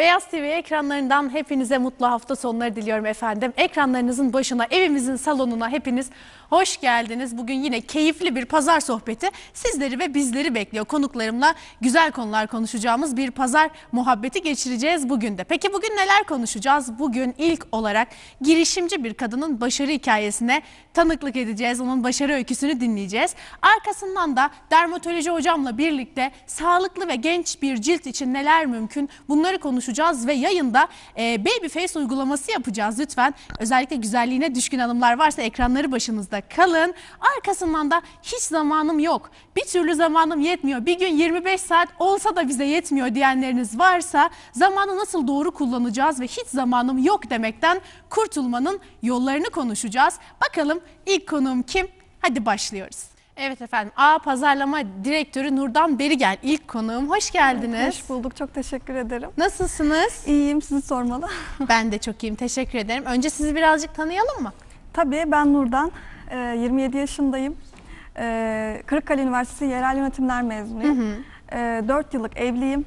Beyaz TV ekranlarından hepinize mutlu hafta sonları diliyorum efendim. Ekranlarınızın başına, evimizin salonuna hepiniz hoş geldiniz. Bugün yine keyifli bir pazar sohbeti sizleri ve bizleri bekliyor. Konuklarımla güzel konular konuşacağımız bir pazar muhabbeti geçireceğiz bugün de. Peki bugün neler konuşacağız? Bugün ilk olarak girişimci bir kadının başarı hikayesine tanıklık edeceğiz. Onun başarı öyküsünü dinleyeceğiz. Arkasından da dermatoloji hocamla birlikte sağlıklı ve genç bir cilt için neler mümkün bunları konuşacağız ve yayında Babyface uygulaması yapacağız lütfen. Özellikle güzelliğine düşkün hanımlar varsa ekranları başınızda kalın. Arkasından da hiç zamanım yok, bir türlü zamanım yetmiyor, bir gün 25 saat olsa da bize yetmiyor diyenleriniz varsa zamanı nasıl doğru kullanacağız ve hiç zamanım yok demekten kurtulmanın yollarını konuşacağız. Bakalım ilk konuğum kim? Hadi başlıyoruz. Evet efendim, A Pazarlama Direktörü Nurdan Berigel ilk konuğum. Hoş geldiniz. Hoş bulduk, çok teşekkür ederim. Nasılsınız? İyiyim, sizi sormalı. Ben de çok iyiyim, teşekkür ederim. Önce sizi birazcık tanıyalım mı? Tabii, ben Nurdan, 27 yaşındayım. Kırıkkale Üniversitesi Yerel Yönetimler mezunuyum. 4 yıllık evliyim.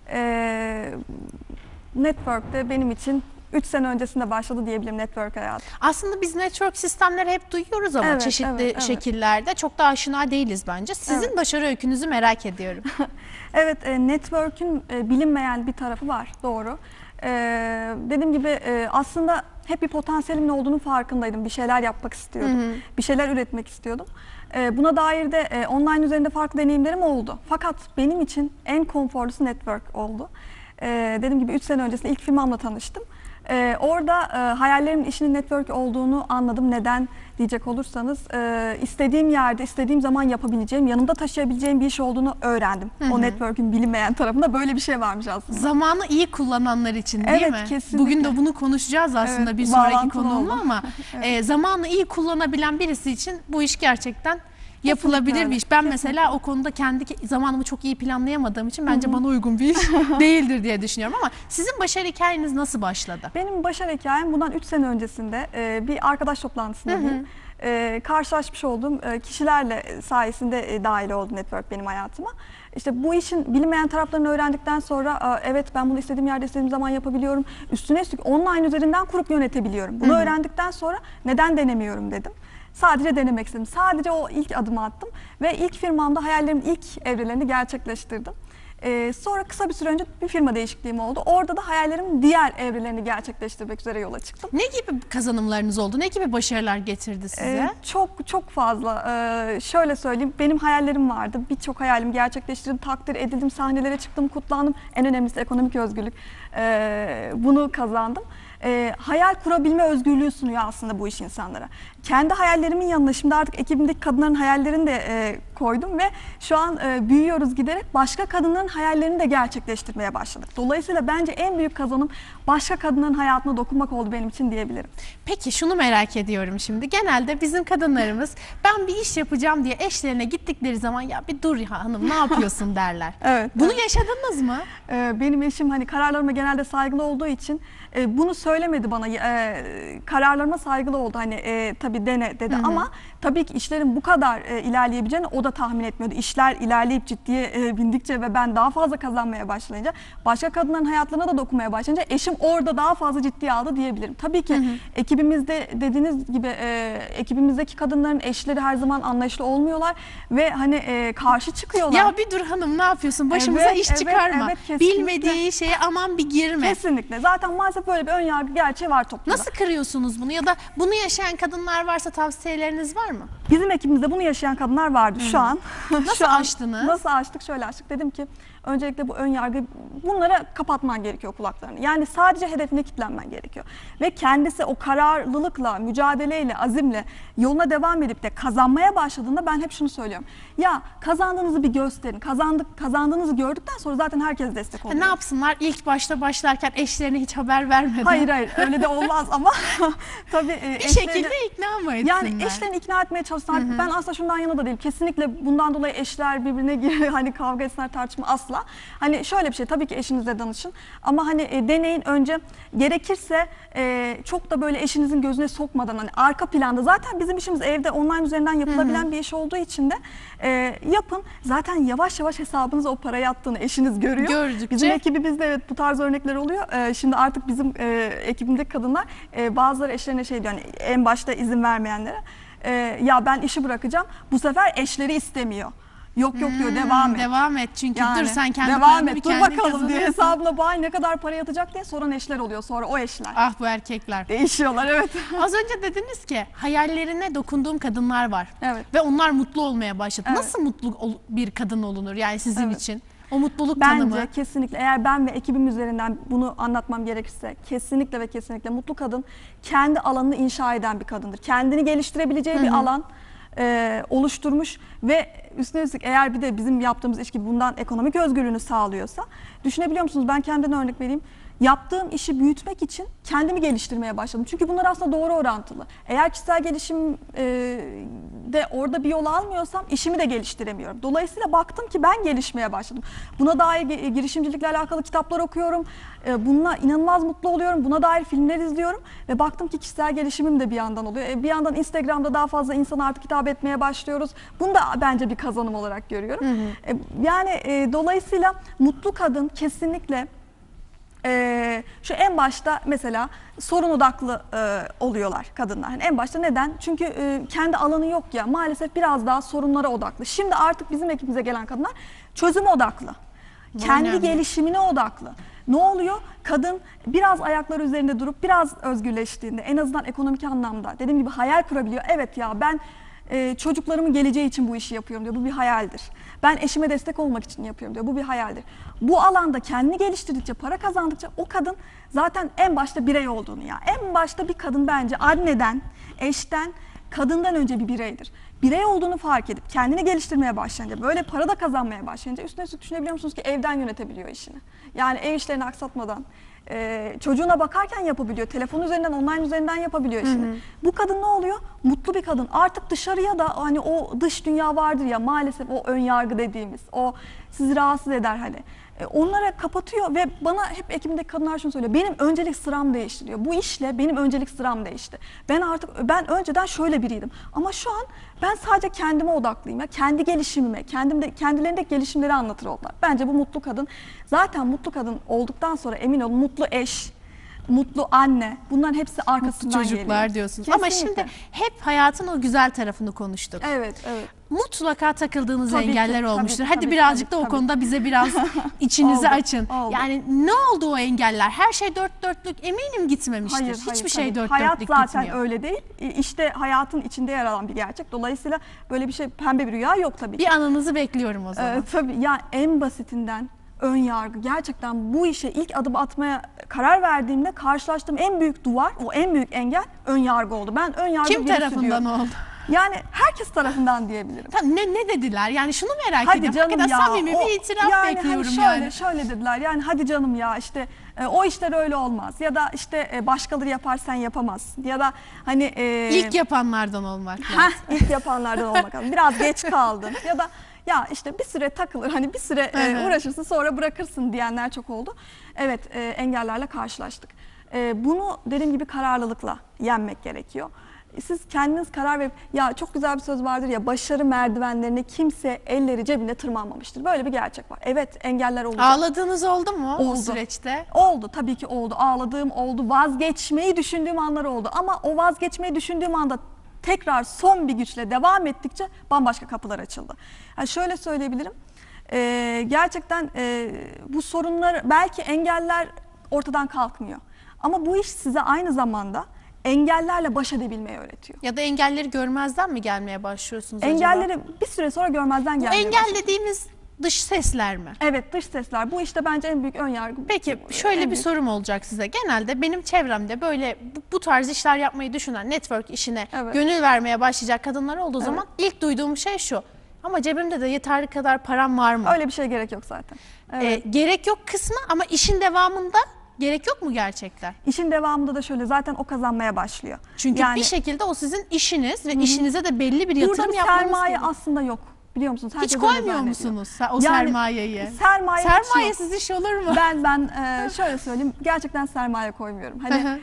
Network'te benim için 3 sene öncesinde başladı diyebilirim network hayatı. Aslında biz network sistemleri hep duyuyoruz ama Evet, çeşitli şekillerde çok da aşina değiliz bence. Sizin başarı öykünüzü merak ediyorum. Evet, network'ün bilinmeyen bir tarafı var, doğru. Dediğim gibi aslında hep bir potansiyelimin olduğunu farkındaydım. Bir şeyler yapmak istiyordum, bir şeyler üretmek istiyordum. Buna dair de online üzerinde farklı deneyimlerim oldu. Fakat benim için en konforlusu network oldu. Dediğim gibi 3 sene öncesinde ilk firmamla tanıştım. Orada hayallerimin işinin network olduğunu anladım. Neden diyecek olursanız istediğim yerde, istediğim zaman yapabileceğim, yanımda taşıyabileceğim bir iş olduğunu öğrendim. O network'ün bilinmeyen tarafında böyle bir şey varmış aslında. Zamanı iyi kullananlar için değil mi? Evet, kesinlikle. Bugün de bunu konuşacağız aslında Evet, bir sonraki bağlantılı konuğumla oldu. ama zamanı iyi kullanabilen birisi için bu iş gerçekten yapılabilir Kesinlikle bir iş. Ben öyle. mesela o konuda kendi zamanımı çok iyi planlayamadığım için bence bana uygun bir iş değildir diye düşünüyorum ama sizin başarı hikayeniz nasıl başladı? Benim başarı hikayem bundan 3 sene öncesinde bir arkadaş toplantısında karşılaşmış olduğum kişilerle sayesinde dahil oldu network benim hayatıma. İşte bu işin bilinmeyen taraflarını öğrendikten sonra evet ben bunu istediğim yerde istediğim zaman yapabiliyorum. Üstüne üstlük online üzerinden kurup yönetebiliyorum. Bunu öğrendikten sonra neden denemiyorum dedim. Sadece denemek istedim. Sadece o ilk adımı attım ve ilk firmamda hayallerimin ilk evrelerini gerçekleştirdim. Sonra kısa bir süre önce bir firma değişikliğim oldu. Orada da hayallerimin diğer evrelerini gerçekleştirmek üzere yola çıktım. Ne gibi kazanımlarınız oldu? Ne gibi başarılar getirdi size? Çok fazla. Şöyle söyleyeyim, benim hayallerim vardı. Birçok hayalimi gerçekleştirdim, takdir edildim, sahnelere çıktım, kutlandım. En önemlisi ekonomik özgürlük. Bunu kazandım. Hayal kurabilme özgürlüğü sunuyor aslında bu iş insanlara. Kendi hayallerimin yanına şimdi artık ekibimdeki kadınların hayallerini de koydum ve şu an büyüyoruz giderek başka kadınların hayallerini de gerçekleştirmeye başladık. Dolayısıyla bence en büyük kazanım başka kadınların hayatına dokunmak oldu benim için diyebilirim. Peki şunu merak ediyorum şimdi. Genelde bizim kadınlarımız ben bir iş yapacağım diye eşlerine gittikleri zaman ya bir dur ya hanım ne yapıyorsun derler. Evet. Bunu yaşadınız mı? Benim eşim hani kararlarıma genelde saygılı olduğu için bunu söylemedi bana. Kararlarıma saygılı oldu. Hani tabii dene dedi ama tabii ki işlerin bu kadar ilerleyebileceğini o da tahmin etmiyordu. İşler ilerleyip ciddiye bindikçe ve ben daha fazla kazanmaya başlayınca, başka kadınların hayatlarına da dokunmaya başlayınca eşim orada daha fazla ciddiye aldı diyebilirim. Tabii ki ekibimizde dediğiniz gibi ekibimizdeki kadınların eşleri her zaman anlayışlı olmuyorlar ve hani karşı çıkıyorlar. Ya bir dur hanım ne yapıyorsun? Başımıza iş çıkarma. kesinlikle. Bilmediği şeye aman bir girme. Kesinlikle. Zaten maalesef böyle bir ön yargı gerçeği var toplumda. Nasıl kırıyorsunuz bunu ya da bunu yaşayan kadınlar varsa tavsiyeleriniz var mı? Bizim ekibimizde bunu yaşayan kadınlar vardı şu an. Nasıl aştınız? Nasıl aştık? Şöyle aştık. Dedim ki öncelikle bu ön yargı bunlara kapatman gerekiyor kulaklarını. Yani sadece hedefine kilitlenmen gerekiyor. Ve kendisi o kararlılıkla, mücadeleyle, azimle yoluna devam edip de kazanmaya başladığında ben hep şunu söylüyorum. Ya kazandığınızı bir gösterin. Kazandığınızı gördükten sonra zaten herkes destek oluyor. Ne yapsınlar? İlk başta başlarken eşlerine hiç haber vermeden. Hayır öyle de olmaz ama tabii bir şekilde ikna mı etsinler? Yani eşlerini ikna etmeye çalışsınlar. Ben asla şundan yana da değilim. Kesinlikle bundan dolayı eşler birbirine hani kavga etsinler, tartışma asla. fazla. Hani şöyle bir şey, tabii ki eşinizle danışın ama hani deneyin önce, gerekirse çok da böyle eşinizin gözüne sokmadan, hani arka planda, zaten bizim işimiz evde online üzerinden yapılabilen bir iş olduğu için de yapın. Zaten yavaş yavaş hesabınıza o para yattığını eşiniz görüyor. Gördükçe. Bizim ekibimizde evet bu tarz örnekler oluyor. Şimdi artık bizim ekibimdeki kadınlar, bazıları eşlerine şey diyor, hani en başta izin vermeyenlere, ya ben işi bırakacağım, bu sefer eşleri istemiyor. Yok yok diyor, devam et. Devam et çünkü Yani, dur sen kendi devam paranı et, bir dur kendin bakalım diye kazanıyorsun. hesabına bu ay ne kadar para yatacak diye soran eşler oluyor. Sonra o eşler Ah bu erkekler. değişiyorlar, evet. Az önce dediniz ki hayallerine dokunduğum kadınlar var. Evet. Ve onlar mutlu olmaya başladı. Evet. Nasıl mutlu bir kadın olunur yani sizin Evet. için? O mutluluk Bence tanımı. kesinlikle, eğer ben ve ekibim üzerinden bunu anlatmam gerekirse, kesinlikle ve kesinlikle mutlu kadın kendi alanını inşa eden bir kadındır. Kendini geliştirebileceği bir alan oluşturmuş ve üstüne üstlük eğer bir de bizim yaptığımız iş gibi bundan ekonomik özgürlüğünü sağlıyorsa, düşünebiliyor musunuz? Ben kendimden örnek vereyim. Yaptığım işi büyütmek için kendimi geliştirmeye başladım. Çünkü bunlar aslında doğru orantılı. Eğer kişisel gelişim de orada bir yol almıyorsam işimi de geliştiremiyorum. Dolayısıyla baktım ki ben gelişmeye başladım. Buna dair girişimcilikle alakalı kitaplar okuyorum. Bununla inanılmaz mutlu oluyorum. Buna dair filmler izliyorum. Ve baktım ki kişisel gelişimim de bir yandan oluyor. Bir yandan Instagram'da daha fazla insana artık hitap etmeye başlıyoruz. Bunu da bence bir kazanım olarak görüyorum. Yani dolayısıyla mutlu kadın kesinlikle şu en başta mesela sorun odaklı oluyorlar kadınlar. Yani en başta neden? Çünkü kendi alanı yok ya, maalesef biraz daha sorunlara odaklı. Şimdi artık bizim ekibimize gelen kadınlar çözüme odaklı. Kendi önemli. gelişimine odaklı. Ne oluyor? Kadın biraz ayakları üzerinde durup biraz özgürleştiğinde, en azından ekonomik anlamda dediğim gibi hayal kurabiliyor. Evet ya, ben çocuklarımın geleceği için bu işi yapıyorum diyor. Bu bir hayaldir. Ben eşime destek olmak için yapıyorum diyor. Bu bir hayaldir. Bu alanda kendini geliştirdikçe, para kazandıkça o kadın zaten en başta birey olduğunu, ya en başta bir kadın bence anneden, eşten, kadından önce bir bireydir. Birey olduğunu fark edip kendini geliştirmeye başlayınca, böyle para da kazanmaya başlayınca, üstüne üstlük düşünebiliyor musunuz ki evden yönetebiliyor işini. Yani ev işlerini aksatmadan, çocuğuna bakarken yapabiliyor. Telefon üzerinden, online üzerinden yapabiliyor işini. Bu kadın ne oluyor? Mutlu bir kadın. Artık dışarıya da, hani o dış dünya vardır ya, maalesef o ön yargı dediğimiz, o sizi rahatsız eder hani. Onlara kapatıyor ve bana hep ekibimdeki kadınlar şunu söylüyor. Benim öncelik sıram değişti diyor. Bu işle benim öncelik sıram değişti. Ben önceden şöyle biriydim. Ama şu an ben sadece kendime odaklıyım. Ya, kendi gelişimime, kendilerindeki gelişimleri anlatır oldular. Bence bu mutlu kadın. Zaten mutlu kadın olduktan sonra emin olun mutlu eş, mutlu anne, bunların hepsi arkasından Mutlu çocuklar geliyor. diyorsunuz. Kesinlikle. Ama şimdi hep hayatın o güzel tarafını konuştuk. Evet, evet. Mutlaka takıldığınız Tabii ki, engeller tabii, olmuştur. tabii, Hadi birazcık tabii, da o tabii. konuda bize biraz içinizi Oldu, açın. oldu. Yani ne oldu o engeller? Her şey dört dörtlük eminim gitmemiştir. Hayır, Hiçbir şey tabii. dört Hayat dörtlük zaten gitmiyor. öyle değil. İşte hayatın içinde yer alan bir gerçek. Dolayısıyla böyle bir şey, pembe bir rüya yok tabii ki. Bir anınızı bekliyorum o zaman. Tabii ya, en basitinden ön yargı. Gerçekten bu işe ilk adım atmaya karar verdiğimde karşılaştığım en büyük duvar, o en büyük engel ön yargı oldu. Ben ön yargı Kim virüsü tarafından diyorum. oldu? Yani herkes tarafından diyebilirim. Tam ne dediler? Yani şunu merak Hadi ediyorum. canım Hakikaten ya. samimi bir itiraf yani bekliyorum hani yani. şöyle dediler. Yani hadi canım ya, işte o işler öyle olmaz. Ya da işte başkaları yapar, sen yapamazsın. Ya da hani İlk yapanlardan olmak lazım. ilk yapanlardan olmak lazım. Biraz geç kaldın. Ya da ya işte bir süre takılır, hani bir süre uğraşırsın sonra bırakırsın diyenler çok oldu. Evet, engellerle karşılaştık. Bunu dediğim gibi kararlılıkla yenmek gerekiyor. Siz kendiniz karar verip, ya çok güzel bir söz vardır ya, başarı merdivenlerine kimse elleri cebinde tırmanmamıştır. Böyle bir gerçek var. Evet, engeller olacak. Ağladığınız oldu mu o Oldu. süreçte? Oldu, tabii ki oldu. Ağladığım oldu, vazgeçmeyi düşündüğüm anlar oldu. Ama o vazgeçmeyi düşündüğüm anda tekrar son bir güçle devam ettikçe bambaşka kapılar açıldı. Yani şöyle söyleyebilirim. Gerçekten bu sorunlar, belki engeller ortadan kalkmıyor. Ama bu iş size aynı zamanda engellerle baş edebilmeyi öğretiyor. Ya da engelleri görmezden mi gelmeye başlıyorsunuz acaba? Engelleri bir süre sonra görmezden Bu gelmeye engel başlıyor. dediğimiz dış sesler mi? Evet, dış sesler. Bu işte bence en büyük ön yargı. Peki şöyle En bir büyük. sorum olacak size. Genelde benim çevremde böyle bu tarz işler yapmayı düşünen, network işine Evet. gönül vermeye başlayacak kadınlar olduğu zaman ilk duyduğum şey şu. Ama cebimde de yeterli kadar param var mı? Öyle bir şey gerek yok zaten. Evet. Gerek yok kısmı ama işin devamında gerek yok mu gerçekten? İşin devamında da şöyle, zaten o kazanmaya başlıyor. Çünkü Yani bir şekilde o sizin işiniz ve işinize de belli bir burada yatırım bir yapmanız sermaye gerekiyor. aslında yok. Biliyor musunuz? Hiç Herkes öyle koymuyor zannediyor. musunuz o Yani sermayeyi? Sermayesiz iş olur mu? Ben şöyle söyleyeyim, gerçekten sermaye koymuyorum. Hani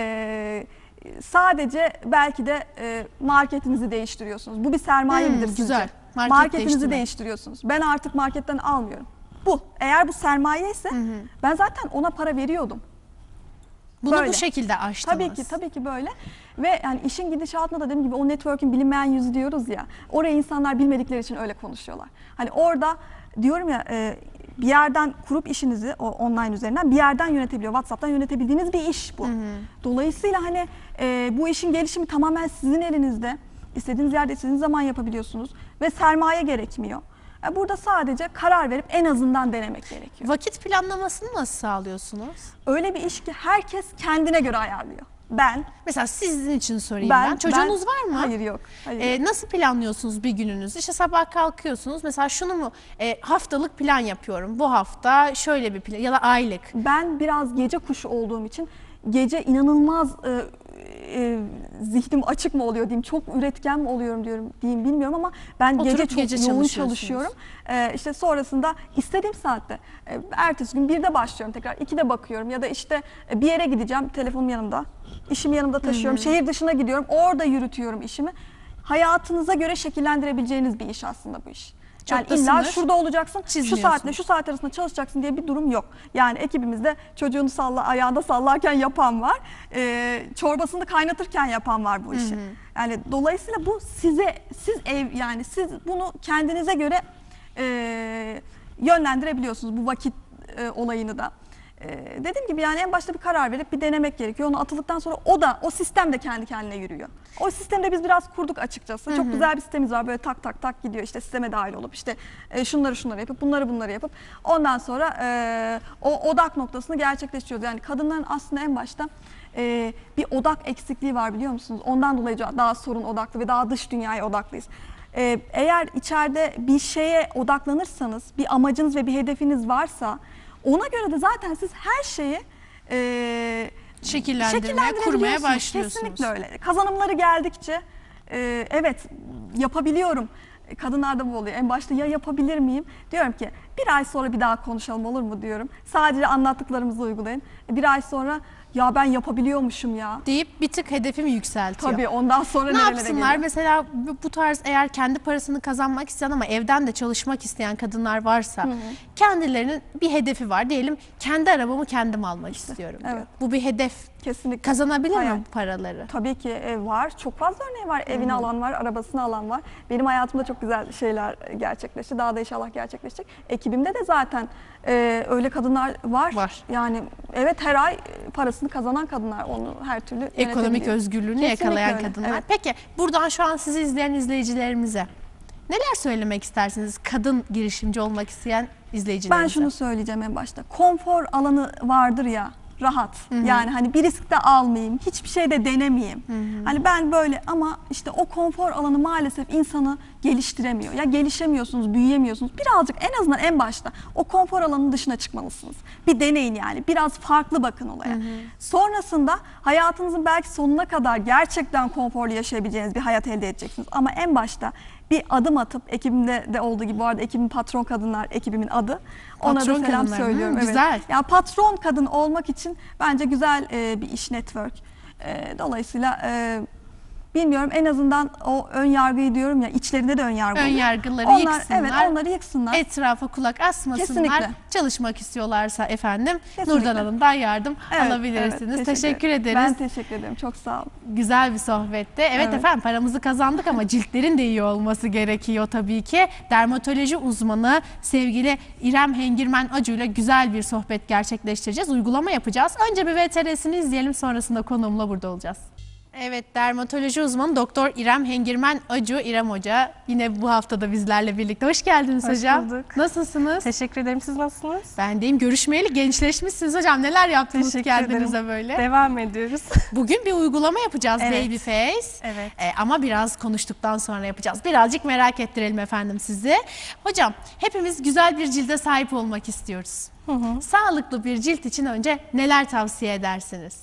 sadece belki de marketinizi değiştiriyorsunuz. Bu bir sermaye midir sizce? Güzel. Marketinizi değiştiriyorsunuz. Ben artık marketten almıyorum. Eğer bu sermaye ise ben zaten ona para veriyordum. Bunu Böyle. bu şekilde aştınız. Tabii ki böyle. Ve yani işin gidişatında da dediğim gibi o network'ün bilinmeyen yüzü diyoruz ya. Oraya insanlar bilmedikleri için öyle konuşuyorlar. Hani orada diyorum ya bir yerden kurup işinizi o online üzerinden bir yerden yönetebiliyor. WhatsApp'tan yönetebildiğiniz bir iş bu. Dolayısıyla hani bu işin gelişimi tamamen sizin elinizde. İstediğiniz yerde istediğiniz zaman yapabiliyorsunuz ve sermaye gerekmiyor. Burada sadece karar verip en azından denemek gerekiyor. Vakit planlamasını nasıl sağlıyorsunuz? Öyle bir iş ki herkes kendine göre ayarlıyor. Mesela sizin için sorayım ben. Çocuğunuz var mı? Hayır, yok. Hayır. Nasıl planlıyorsunuz bir gününüzü? İşte sabah kalkıyorsunuz. Mesela şunu mu haftalık plan yapıyorum. Bu hafta şöyle bir plan ya da aylık. Ben biraz gece kuşu olduğum için gece inanılmaz zihnim açık mı oluyor diyeyim, çok üretken mi oluyorum diyeyim bilmiyorum ama ben gece çok yoğun çalışıyorum. İşte sonrasında istediğim saatte ertesi gün 1'de başlıyorum, tekrar 2'de bakıyorum ya da işte bir yere gideceğim, telefonum yanımda, işimi yanımda taşıyorum, şehir dışına gidiyorum, orada yürütüyorum işimi. Hayatınıza göre şekillendirebileceğiniz bir iş aslında bu iş. Yani illa şurada olacaksın, şu saatle şu saat arasında çalışacaksın diye bir durum yok. Yani ekibimizde çocuğunu ayağında sallarken yapan var, çorbasını kaynatırken yapan var bu işi. Yani dolayısıyla bu siz bunu kendinize göre yönlendirebiliyorsunuz bu vakit olayını da. Dediğim gibi yani en başta bir karar verip bir denemek gerekiyor. Onu atıldıktan sonra o sistem de kendi kendine yürüyor. O sistemde biz biraz kurduk açıkçası. Çok güzel bir sistemimiz var. Böyle tak tak tak gidiyor. İşte sisteme dahil olup işte şunları yapıp bunları yapıp ondan sonra o odak noktasını gerçekleştiriyoruz. Yani kadınların aslında en başta bir odak eksikliği var, biliyor musunuz? Ondan dolayı daha sorun odaklı ve daha dış dünyaya odaklıyız. Eğer içeride bir şeye odaklanırsanız, bir amacınız ve bir hedefiniz varsa, ona göre de zaten siz her şeyi şekillendirmeye, kurmaya başlıyorsunuz. Kesinlikle öyle. Kazanımları geldikçe evet yapabiliyorum. Kadınlarda bu oluyor. En başta ya yapabilir miyim? Diyorum ki bir ay sonra bir daha konuşalım, olur mu diyorum. Sadece anlattıklarımızı uygulayın. Bir ay sonra ya ben yapabiliyormuşum ya deyip bir tık hedefimi yükseltiyor. Tabii, ondan sonra ne yapsınlar? geliyor? Mesela bu tarz eğer kendi parasını kazanmak isteyen ama evden de çalışmak isteyen kadınlar varsa kendilerinin bir hedefi var. Diyelim kendi arabamı kendim almak istiyorum diyor. Evet. Bu bir hedef. Kesinlikle. Kazanabilir mi bu paraları? Tabii ki var. Çok fazla örneği var. Evini alan var, arabasını alan var. Benim hayatımda çok güzel şeyler gerçekleşti. Daha da inşallah gerçekleşecek. Ekibimde de zaten öyle kadınlar var. Yani evet, her ay parasını kazanan kadınlar, onu her türlü ekonomik özgürlüğünü kesinlikle yakalayan öyle. kadınlar. Evet. Peki buradan şu an sizi izleyen izleyicilerimize neler söylemek istersiniz? Kadın girişimci olmak isteyen izleyicilerimize. Ben şunu söyleyeceğim en başta. Konfor alanı vardır ya, rahat. Yani hani bir risk de almayayım, hiçbir şey de denemeyeyim. Hani ben böyle, ama işte o konfor alanı maalesef insanı geliştiremiyor. Ya gelişemiyorsunuz, büyüyemiyorsunuz. Birazcık en azından en başta o konfor alanının dışına çıkmalısınız. Bir deneyin yani. Biraz farklı bakın olaya. Sonrasında hayatınızın belki sonuna kadar gerçekten konforlu yaşayabileceğiniz bir hayat elde edeceksiniz. Ama en başta bir adım atıp, ekibimde de olduğu gibi, bu arada ekibim Patron Kadınlar, ekibimin adı. Ona Patron da selam kadınlar, söylüyorum. Evet. güzel. Ya patron kadın olmak için bence güzel bir iş network. Dolayısıyla bilmiyorum, en azından o ön yargıyı diyorum ya, içlerinde de ön yargı ön oluyor. yargıları yıksınlar. Evet, onları yıksınlar. Etrafa kulak asmasınlar. Kesinlikle. Çalışmak istiyorlarsa efendim Kesinlikle. Nurdan Hanım'dan yardım Evet, alabilirsiniz. evet, teşekkür ederiz. Ben teşekkür ederim. Çok sağ olun. Güzel bir sohbetti. Evet efendim, paramızı kazandık ama ciltlerin de iyi olması gerekiyor tabii ki. Dermatoloji uzmanı sevgili İrem Hengirmen Acu ile güzel bir sohbet gerçekleştireceğiz. Uygulama yapacağız. Önce bir VTR'sini izleyelim, sonrasında konuğumla burada olacağız. Evet, dermatoloji uzmanı Doktor İrem Hengirmen Acu, İrem Hoca yine bu hafta da bizlerle birlikte. Hoş geldiniz hocam. Hoş bulduk. Nasılsınız? Teşekkür ederim. Siz nasılsınız? Ben deyim, görüşmeyeli gençleşmişsiniz hocam. Neler yaptınız kendinize böyle? Devam ediyoruz. Bugün bir uygulama yapacağız, Evet. Babyface. Evet. Ama biraz konuştuktan sonra yapacağız. Birazcık merak ettirelim efendim sizi. Hocam, hepimiz güzel bir cilde sahip olmak istiyoruz. Sağlıklı bir cilt için önce neler tavsiye edersiniz?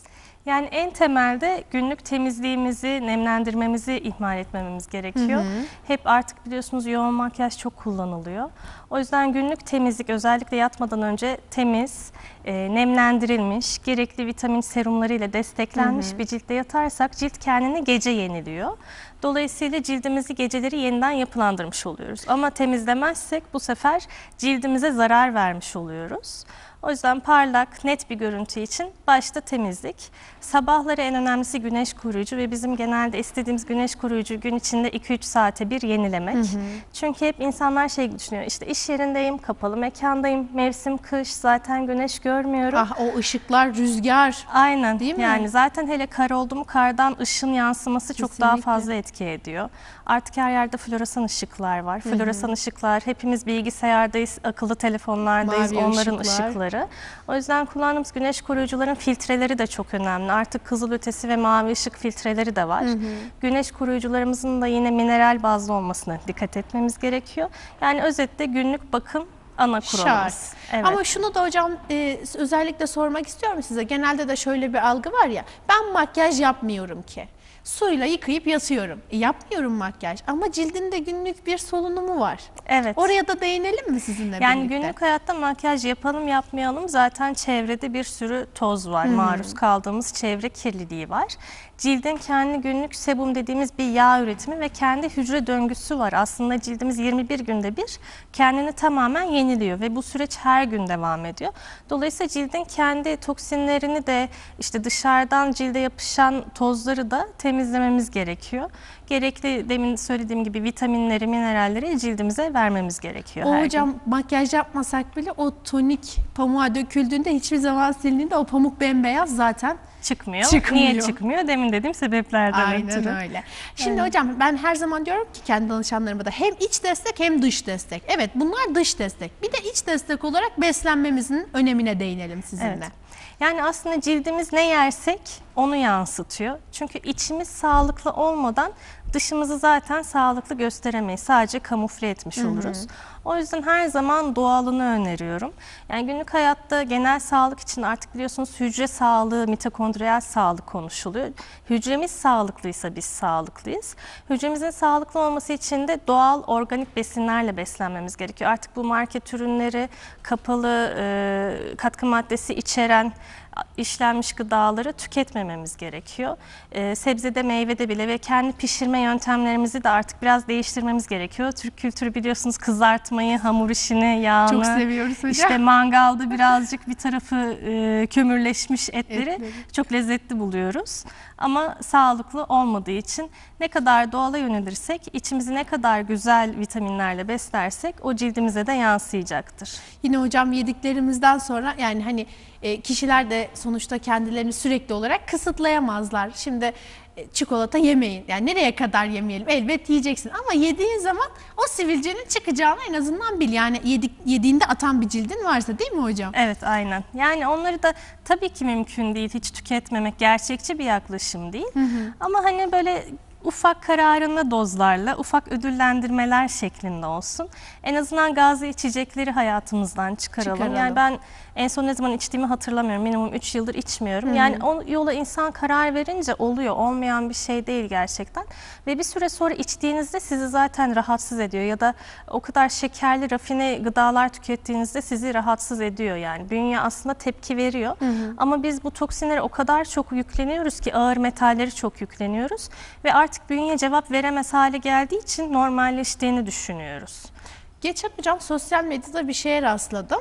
Yani en temelde günlük temizliğimizi, nemlendirmemizi ihmal etmememiz gerekiyor. Hep artık biliyorsunuz yoğun makyaj çok kullanılıyor. O yüzden günlük temizlik, özellikle yatmadan önce temiz, nemlendirilmiş, gerekli vitamin serumları ile desteklenmiş bir ciltte yatarsak cilt kendini gece yeniliyor. Dolayısıyla cildimizi geceleri yeniden yapılandırmış oluyoruz. Ama temizlemezsek bu sefer cildimize zarar vermiş oluyoruz. O yüzden parlak, net bir görüntü için başta temizlik. Sabahları en önemlisi güneş koruyucu ve bizim genelde istediğimiz güneş koruyucu gün içinde 2-3 saate bir yenilemek. Çünkü hep insanlar şey düşünüyor, işte iş yerindeyim, kapalı mekandayım, mevsim kış, zaten güneş görmüyorum. Ah, o ışıklar, rüzgar. Aynen, değil mi? Yani zaten hele kar oldu mu kardan ışın yansıması çok daha Kesinlikle. fazla etki ediyor. Artık her yerde floresan ışıklar var. Floresan ışıklar, hepimiz bilgisayardayız, akıllı telefonlardayız, Mavi onların ışıklar. ışıkları. O yüzden kullandığımız güneş koruyucuların filtreleri de çok önemli. Artık kızılötesi ve mavi ışık filtreleri de var. Güneş koruyucularımızın da yine mineral bazlı olmasına dikkat etmemiz gerekiyor. Yani özetle günlük bakım ana kuralımız. Şart. Evet. Ama şunu da hocam özellikle sormak istiyorum size. Genelde de şöyle bir algı var ya, ben makyaj yapmıyorum ki. Suyla yıkayıp yatıyorum. Yapmıyorum makyaj ama cildinde günlük bir solunumu var. Evet. Oraya da değinelim mi sizinle Yani birlikte? günlük hayatta makyaj yapalım yapmayalım zaten çevrede bir sürü toz var. Maruz kaldığımız çevre kirliliği var. Cildin kendi günlük sebum dediğimiz bir yağ üretimi ve kendi hücre döngüsü var. Aslında cildimiz 21 günde bir kendini tamamen yeniliyor ve bu süreç her gün devam ediyor. Dolayısıyla cildin kendi toksinlerini de işte dışarıdan cilde yapışan tozları da temizlememiz gerekiyor. Gerekli demin söylediğim gibi vitaminleri, mineralleri cildimize vermemiz gerekiyor her Hocam makyaj yapmasak bile o tonik pamuğa döküldüğünde hiçbir zaman silindiğinde o pamuk bembeyaz zaten çıkmıyor. Çıkmıyor. Niye çıkmıyor? Demin dediğim sebeplerden Aynen ötürü. öyle. Şimdi hocam ben her zaman diyorum ki kendi danışanlarıma da hem iç destek hem dış destek. Evet, bunlar dış destek. Bir de iç destek olarak beslenmemizin önemine değinelim sizinle. Evet. Yani aslında cildimiz ne yersek onu yansıtıyor. Çünkü içimiz sağlıklı olmadan dışımızı zaten sağlıklı gösteremeyiz. Sadece kamufle etmiş oluruz. O yüzden her zaman doğalını öneriyorum. Yani günlük hayatta genel sağlık için artık biliyorsunuz hücre sağlığı, mitokondriyal sağlık konuşuluyor. Hücremiz sağlıklıysa biz sağlıklıyız. Hücremizin sağlıklı olması için de doğal organik besinlerle beslenmemiz gerekiyor. Artık bu market ürünleri, kapalı katkı maddesi içeren işlenmiş gıdaları tüketmememiz gerekiyor. Sebzede, meyvede bile ve kendi pişirme yöntemlerimizi de artık biraz değiştirmemiz gerekiyor. Türk kültürü biliyorsunuz kızartmayı, hamur işini, yağını. Çok seviyoruz hocam. İşte mangalda birazcık bir tarafı kömürleşmiş etleri çok lezzetli buluyoruz. Ama sağlıklı olmadığı için ne kadar doğala yönelirsek, içimizi ne kadar güzel vitaminlerle beslersek o cildimize de yansıyacaktır. Yine hocam yediklerimizden sonra yani hani kişiler de sonuçta kendilerini sürekli olarak kısıtlayamazlar. Şimdi çikolata yemeyin. Yani nereye kadar yemeyelim? Elbet yiyeceksin ama yediğin zaman o sivilcenin çıkacağını en azından bil. Yani yediğinde atan bir cildin varsa, değil mi hocam? Evet, aynen. Yani onları da tabii ki mümkün değil hiç tüketmemek, gerçekçi bir yaklaşım değil. Ama hani böyle ufak kararında dozlarla, ufak ödüllendirmeler şeklinde olsun. En azından gazlı içecekleri hayatımızdan çıkaralım. Yani ben en son ne zaman içtiğimi hatırlamıyorum. Minimum 3 yıldır içmiyorum. Yani o yola insan karar verince oluyor. Olmayan bir şey değil gerçekten. Ve bir süre sonra içtiğinizde sizi zaten rahatsız ediyor. Ya da o kadar şekerli, rafine gıdalar tükettiğinizde sizi rahatsız ediyor. Yani bünye aslında tepki veriyor. Ama biz bu toksinlere o kadar çok yükleniyoruz ki ağır metalleri çok yükleniyoruz. Ve artık bünye cevap veremez hale geldiği için normalleştiğini düşünüyoruz. Geçen hocam sosyal medyada bir şeye rastladım.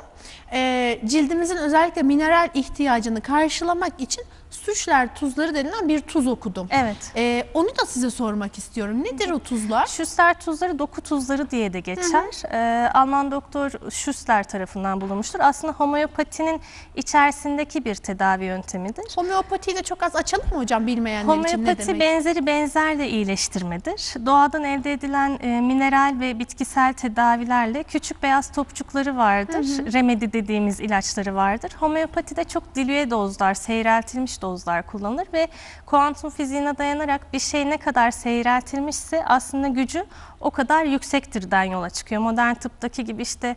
Cildimizin özellikle mineral ihtiyacını karşılamak için Süşler tuzları denilen bir tuz okudum. Evet. Onu da size sormak istiyorum. Nedir o tuzlar? Schüssler tuzları doku tuzları diye de geçer. Alman doktor Schüssler tarafından bulunmuştur. Aslında homeopatinin içerisindeki bir tedavi yöntemidir. Homeopatiyi de çok az açalım mı hocam bilmeyenler için ne Homeopati demek? benzeri benzerle iyileştirmedir. Doğadan elde edilen mineral ve bitkisel tedaviler bitkilerle küçük beyaz topçukları vardır. Remedi dediğimiz ilaçları vardır. Homeopatide çok dilüye dozlar, seyreltilmiş dozlar kullanılır ve kuantum fiziğine dayanarak bir şey ne kadar seyreltilmişse aslında gücü o kadar yüksektirden yola çıkıyor. Modern tıptaki gibi işte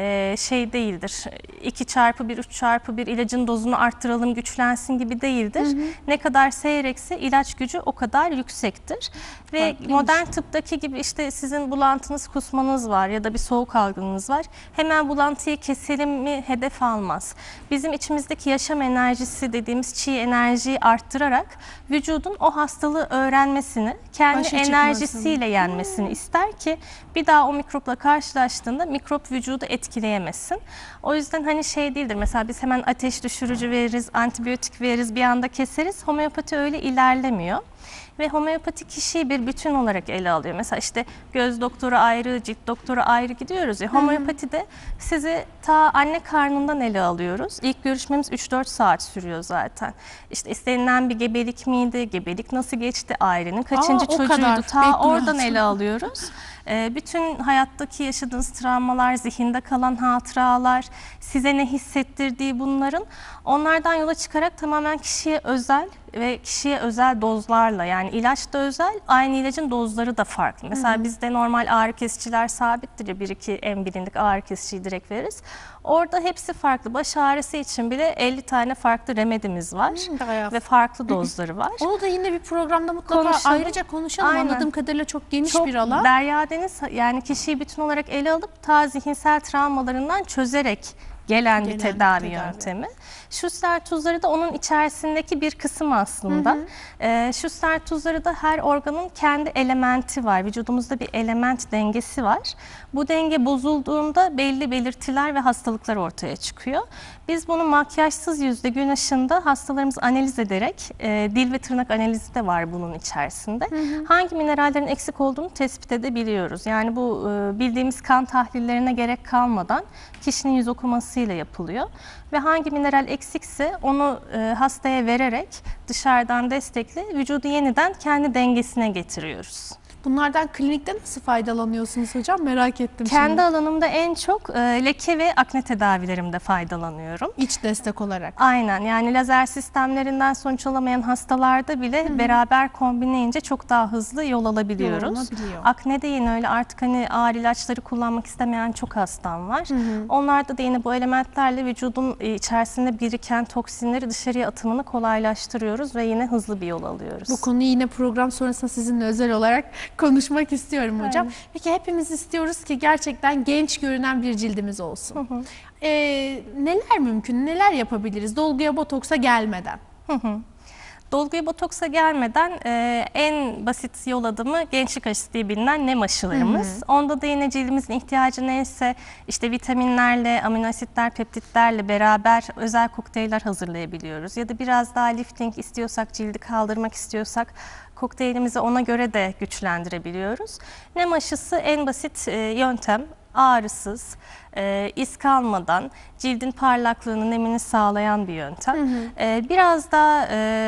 şey değildir. 2x1, 3x1 ilacın dozunu arttıralım, güçlensin gibi değildir. Ne kadar seyrekse ilaç gücü o kadar yüksektir. Ve Farklıymış. modern tıptaki gibi işte sizin bulantınız, kusmanız var ya da bir soğuk algınız var. Hemen bulantıyı keselim mi hedef almaz. Bizim içimizdeki yaşam enerjisi dediğimiz çi enerjiyi arttırarak vücudun o hastalığı öğrenmesini, kendi Başa enerjisiyle yenmesini ister ki bir daha o mikropla karşılaştığında mikrop vücudu etkileyemesin. O yüzden hani şey değildir, mesela biz hemen ateş düşürücü veririz, antibiyotik veririz, bir anda keseriz. Homeopati öyle ilerlemiyor. Ve homeopati kişiyi bir bütün olarak ele alıyor. Mesela işte göz doktoru ayrı, cilt doktoru ayrı gidiyoruz ya. Homeopatide sizi ta anne karnından ele alıyoruz. İlk görüşmemiz 3-4 saat sürüyor zaten. İşte istenilen bir gebelik miydi, gebelik nasıl geçti, ailenin kaçıncı o kadar çocuğuydu, ta background. oradan ele alıyoruz. Bütün hayattaki yaşadığınız travmalar, zihinde kalan hatıralar, size ne hissettirdiği bunların, onlardan yola çıkarak tamamen kişiye özel ve kişiye özel dozlarla, yani ilaç da özel, aynı ilacın dozları da farklı. Mesela bizde normal ağrı kesiciler sabittir ya, bir iki en bilindik ağrı kesiciyi direkt veririz. Orada hepsi farklı. Baş ağrısı için bile 50 tane farklı remedimiz var bayağı. ve farklı dozları var. Onu da yine bir programda mutlaka Konuşalım. ayrıca konuşalım. Aynen. Anladığım kadarıyla çok geniş Çok bir alan. deryadeniz, yani kişiyi bütün olarak ele alıp ta zihinsel travmalarından çözerek gelen bir tedavi yöntemi. Schuster tuzları da onun içerisindeki bir kısım aslında. Schuster tuzları da her organın kendi elementi var. Vücudumuzda bir element dengesi var. Bu denge bozulduğunda belli belirtiler ve hastalıklar ortaya çıkıyor. Biz bunu makyajsız yüzde gün ışığında hastalarımızı analiz ederek, dil ve tırnak analizi de var bunun içerisinde. Hangi minerallerin eksik olduğunu tespit edebiliyoruz. Yani bu bildiğimiz kan tahlillerine gerek kalmadan kişinin yüz okumasıyla yapılıyor. Ve hangi mineral eksikse onu hastaya vererek dışarıdan destekli vücudu yeniden kendi dengesine getiriyoruz. Bunlardan klinikte nasıl faydalanıyorsunuz hocam? Merak ettim Kendi şimdi. alanımda en çok leke ve akne tedavilerimde faydalanıyorum. İç destek olarak. Aynen, yani lazer sistemlerinden sonuç alamayan hastalarda bile beraber kombinleyince çok daha hızlı yol alabiliyoruz. Yol alınabiliyor. Akne de yine öyle, artık hani ağır ilaçları kullanmak istemeyen çok hastam var. Onlarda da yine bu elementlerle vücudun içerisinde biriken toksinleri dışarıya atımını kolaylaştırıyoruz ve yine hızlı bir yol alıyoruz. Bu konuyu yine program sonrasında sizinle özel olarak konuşmak istiyorum hocam. Aynen. Peki hepimiz istiyoruz ki gerçekten genç görünen bir cildimiz olsun. Neler mümkün, neler yapabiliriz dolguya, botoksa gelmeden? Dolguya, botoksa gelmeden en basit yol adımı gençlik aşısı diye bilinen nem aşılarımız. Onda da yine cildimizin ihtiyacı neyse işte vitaminlerle, amino asitler, peptitlerle beraber özel kokteyller hazırlayabiliyoruz. Ya da biraz daha lifting istiyorsak, cildi kaldırmak istiyorsak kokteylimizi ona göre de güçlendirebiliyoruz. Nem aşısı en basit yöntem. Ağrısız, iz kalmadan cildin parlaklığını, nemini sağlayan bir yöntem. Biraz da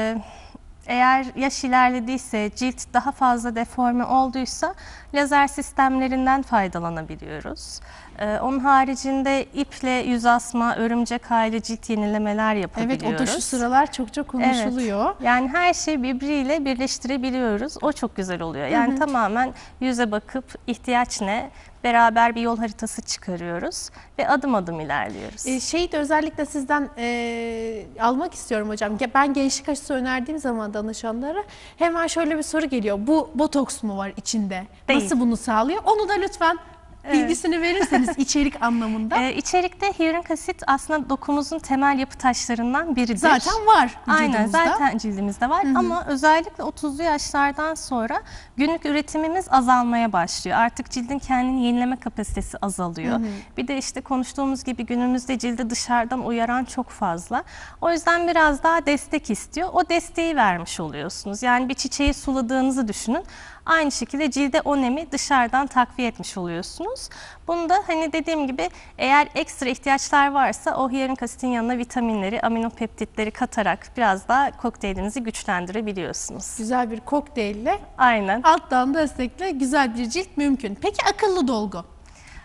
eğer yaş ilerlediyse, cilt daha fazla deforme olduysa lazer sistemlerinden faydalanabiliyoruz. Onun haricinde iple yüz asma, örümcek aile cilt yenilemeler yapabiliyoruz. Evet, o da şu sıralar çok konuşuluyor. Evet. Yani her şeyi birbiriyle birleştirebiliyoruz. O çok güzel oluyor. Yani tamamen yüze bakıp ihtiyaç ne? Beraber bir yol haritası çıkarıyoruz ve adım adım ilerliyoruz. Şeyi de özellikle sizden almak istiyorum hocam. Ben gençlik aşısı önerdiğim zaman danışanlara hemen şöyle bir soru geliyor. Bu botoks mu var içinde? Değil. Nasıl bunu sağlıyor? Onu da lütfen bilgisini verirseniz içerik anlamında. İçerikte hyaluronik asit aslında dokumuzun temel yapı taşlarından biridir. Zaten var Aynen, cildimizde. zaten cildimizde var ama özellikle 30'lu yaşlardan sonra günlük üretimimiz azalmaya başlıyor. Artık cildin kendini yenileme kapasitesi azalıyor. Bir de işte konuştuğumuz gibi günümüzde cilde dışarıdan uyaran çok fazla. O yüzden biraz daha destek istiyor. O desteği vermiş oluyorsunuz. Yani bir çiçeği suladığınızı düşünün. Aynı şekilde cilde o nemi dışarıdan takviye etmiş oluyorsunuz. Bunu da hani dediğim gibi eğer ekstra ihtiyaçlar varsa o hyaluronik asitin yanına vitaminleri, aminopeptitleri katarak biraz daha kokteylinizi güçlendirebiliyorsunuz. Güzel bir kokteylle Aynen. alttan destekle güzel bir cilt mümkün. Peki akıllı dolgu?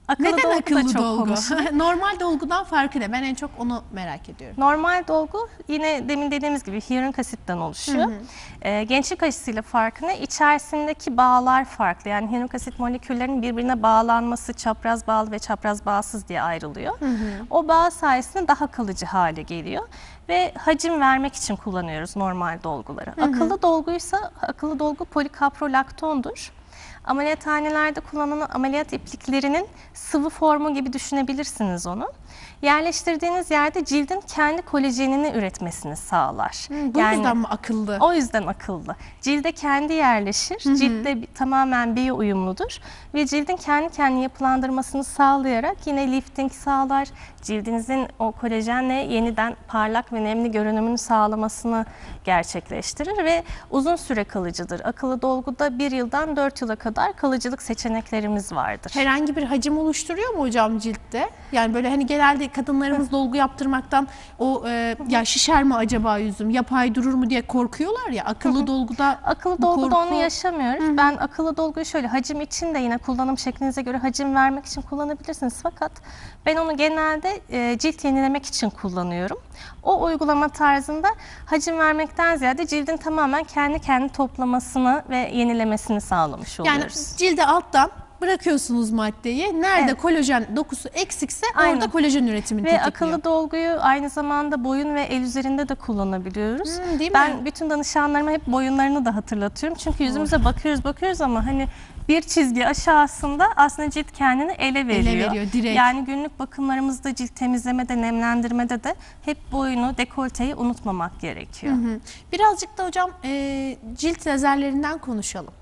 Akıllı Neden dolgu da akıllı çok dolgu? konuşuluyor. Normal dolgudan farkı ne? Ben en çok onu merak ediyorum. Normal dolgu yine demin dediğimiz gibi hyaluronik asitten oluşuyor. Gençlik aşısıyla farkı ne? İçerisindeki bağlar farklı. Yani hyaluronik asit moleküllerinin birbirine bağlanması çapraz bağlı ve çapraz bağsız diye ayrılıyor. O bağ sayesinde daha kalıcı hale geliyor. Ve hacim vermek için kullanıyoruz normal dolguları. Akıllı dolguysa akıllı dolgu polikaprolaktondur. Ameliyathanelerde kullanılan ameliyat ipliklerinin sıvı formu gibi düşünebilirsiniz onu. Yerleştirdiğiniz yerde cildin kendi kolajenini üretmesini sağlar. Bu yüzden mi akıllı? O yüzden akıllı. Cilde kendi yerleşir. Cilde tamamen biyo uyumludur. Ve cildin kendi kendini yapılandırmasını sağlayarak yine lifting sağlar. Cildinizin o kolajenle yeniden parlak ve nemli görünümünü sağlamasını gerçekleştirir ve uzun süre kalıcıdır. Akıllı dolguda 1 yıldan 4 yıla kadar kalıcılık seçeneklerimiz vardır. Herhangi bir hacim oluşturuyor mu hocam ciltte? Yani böyle hani genelde kadınlarımız dolgu yaptırmaktan ya şişer mi acaba yüzüm, yapay durur mu diye korkuyorlar ya. Akıllı dolguda Akıllı dolguda onu yaşamıyoruz. Ben akıllı dolguyu şöyle hacim için de yine kullanım şeklinize göre hacim vermek için kullanabilirsiniz. Fakat ben onu genelde cilt yenilemek için kullanıyorum. O uygulama tarzında hacim vermekten ziyade cildin tamamen kendi kendini toplamasını ve yenilemesini sağlamış oluyoruz. yani cilde alttan bırakıyorsunuz maddeyi. Nerede kolajen dokusu eksikse Aynen. orada kolajen üretimini Ve tetikliyor. akıllı dolguyu aynı zamanda boyun ve el üzerinde de kullanabiliyoruz. Değil mi? Ben bütün danışanlarıma hep boyunlarını da hatırlatıyorum. Çünkü yüzümüze bakıyoruz ama hani bir çizgi aşağısında aslında cilt kendini ele veriyor. direkt. Yani günlük bakımlarımızda cilt temizlemede, nemlendirmede de hep boyunu, dekolteyi unutmamak gerekiyor. Birazcık da hocam cilt lazerlerinden konuşalım.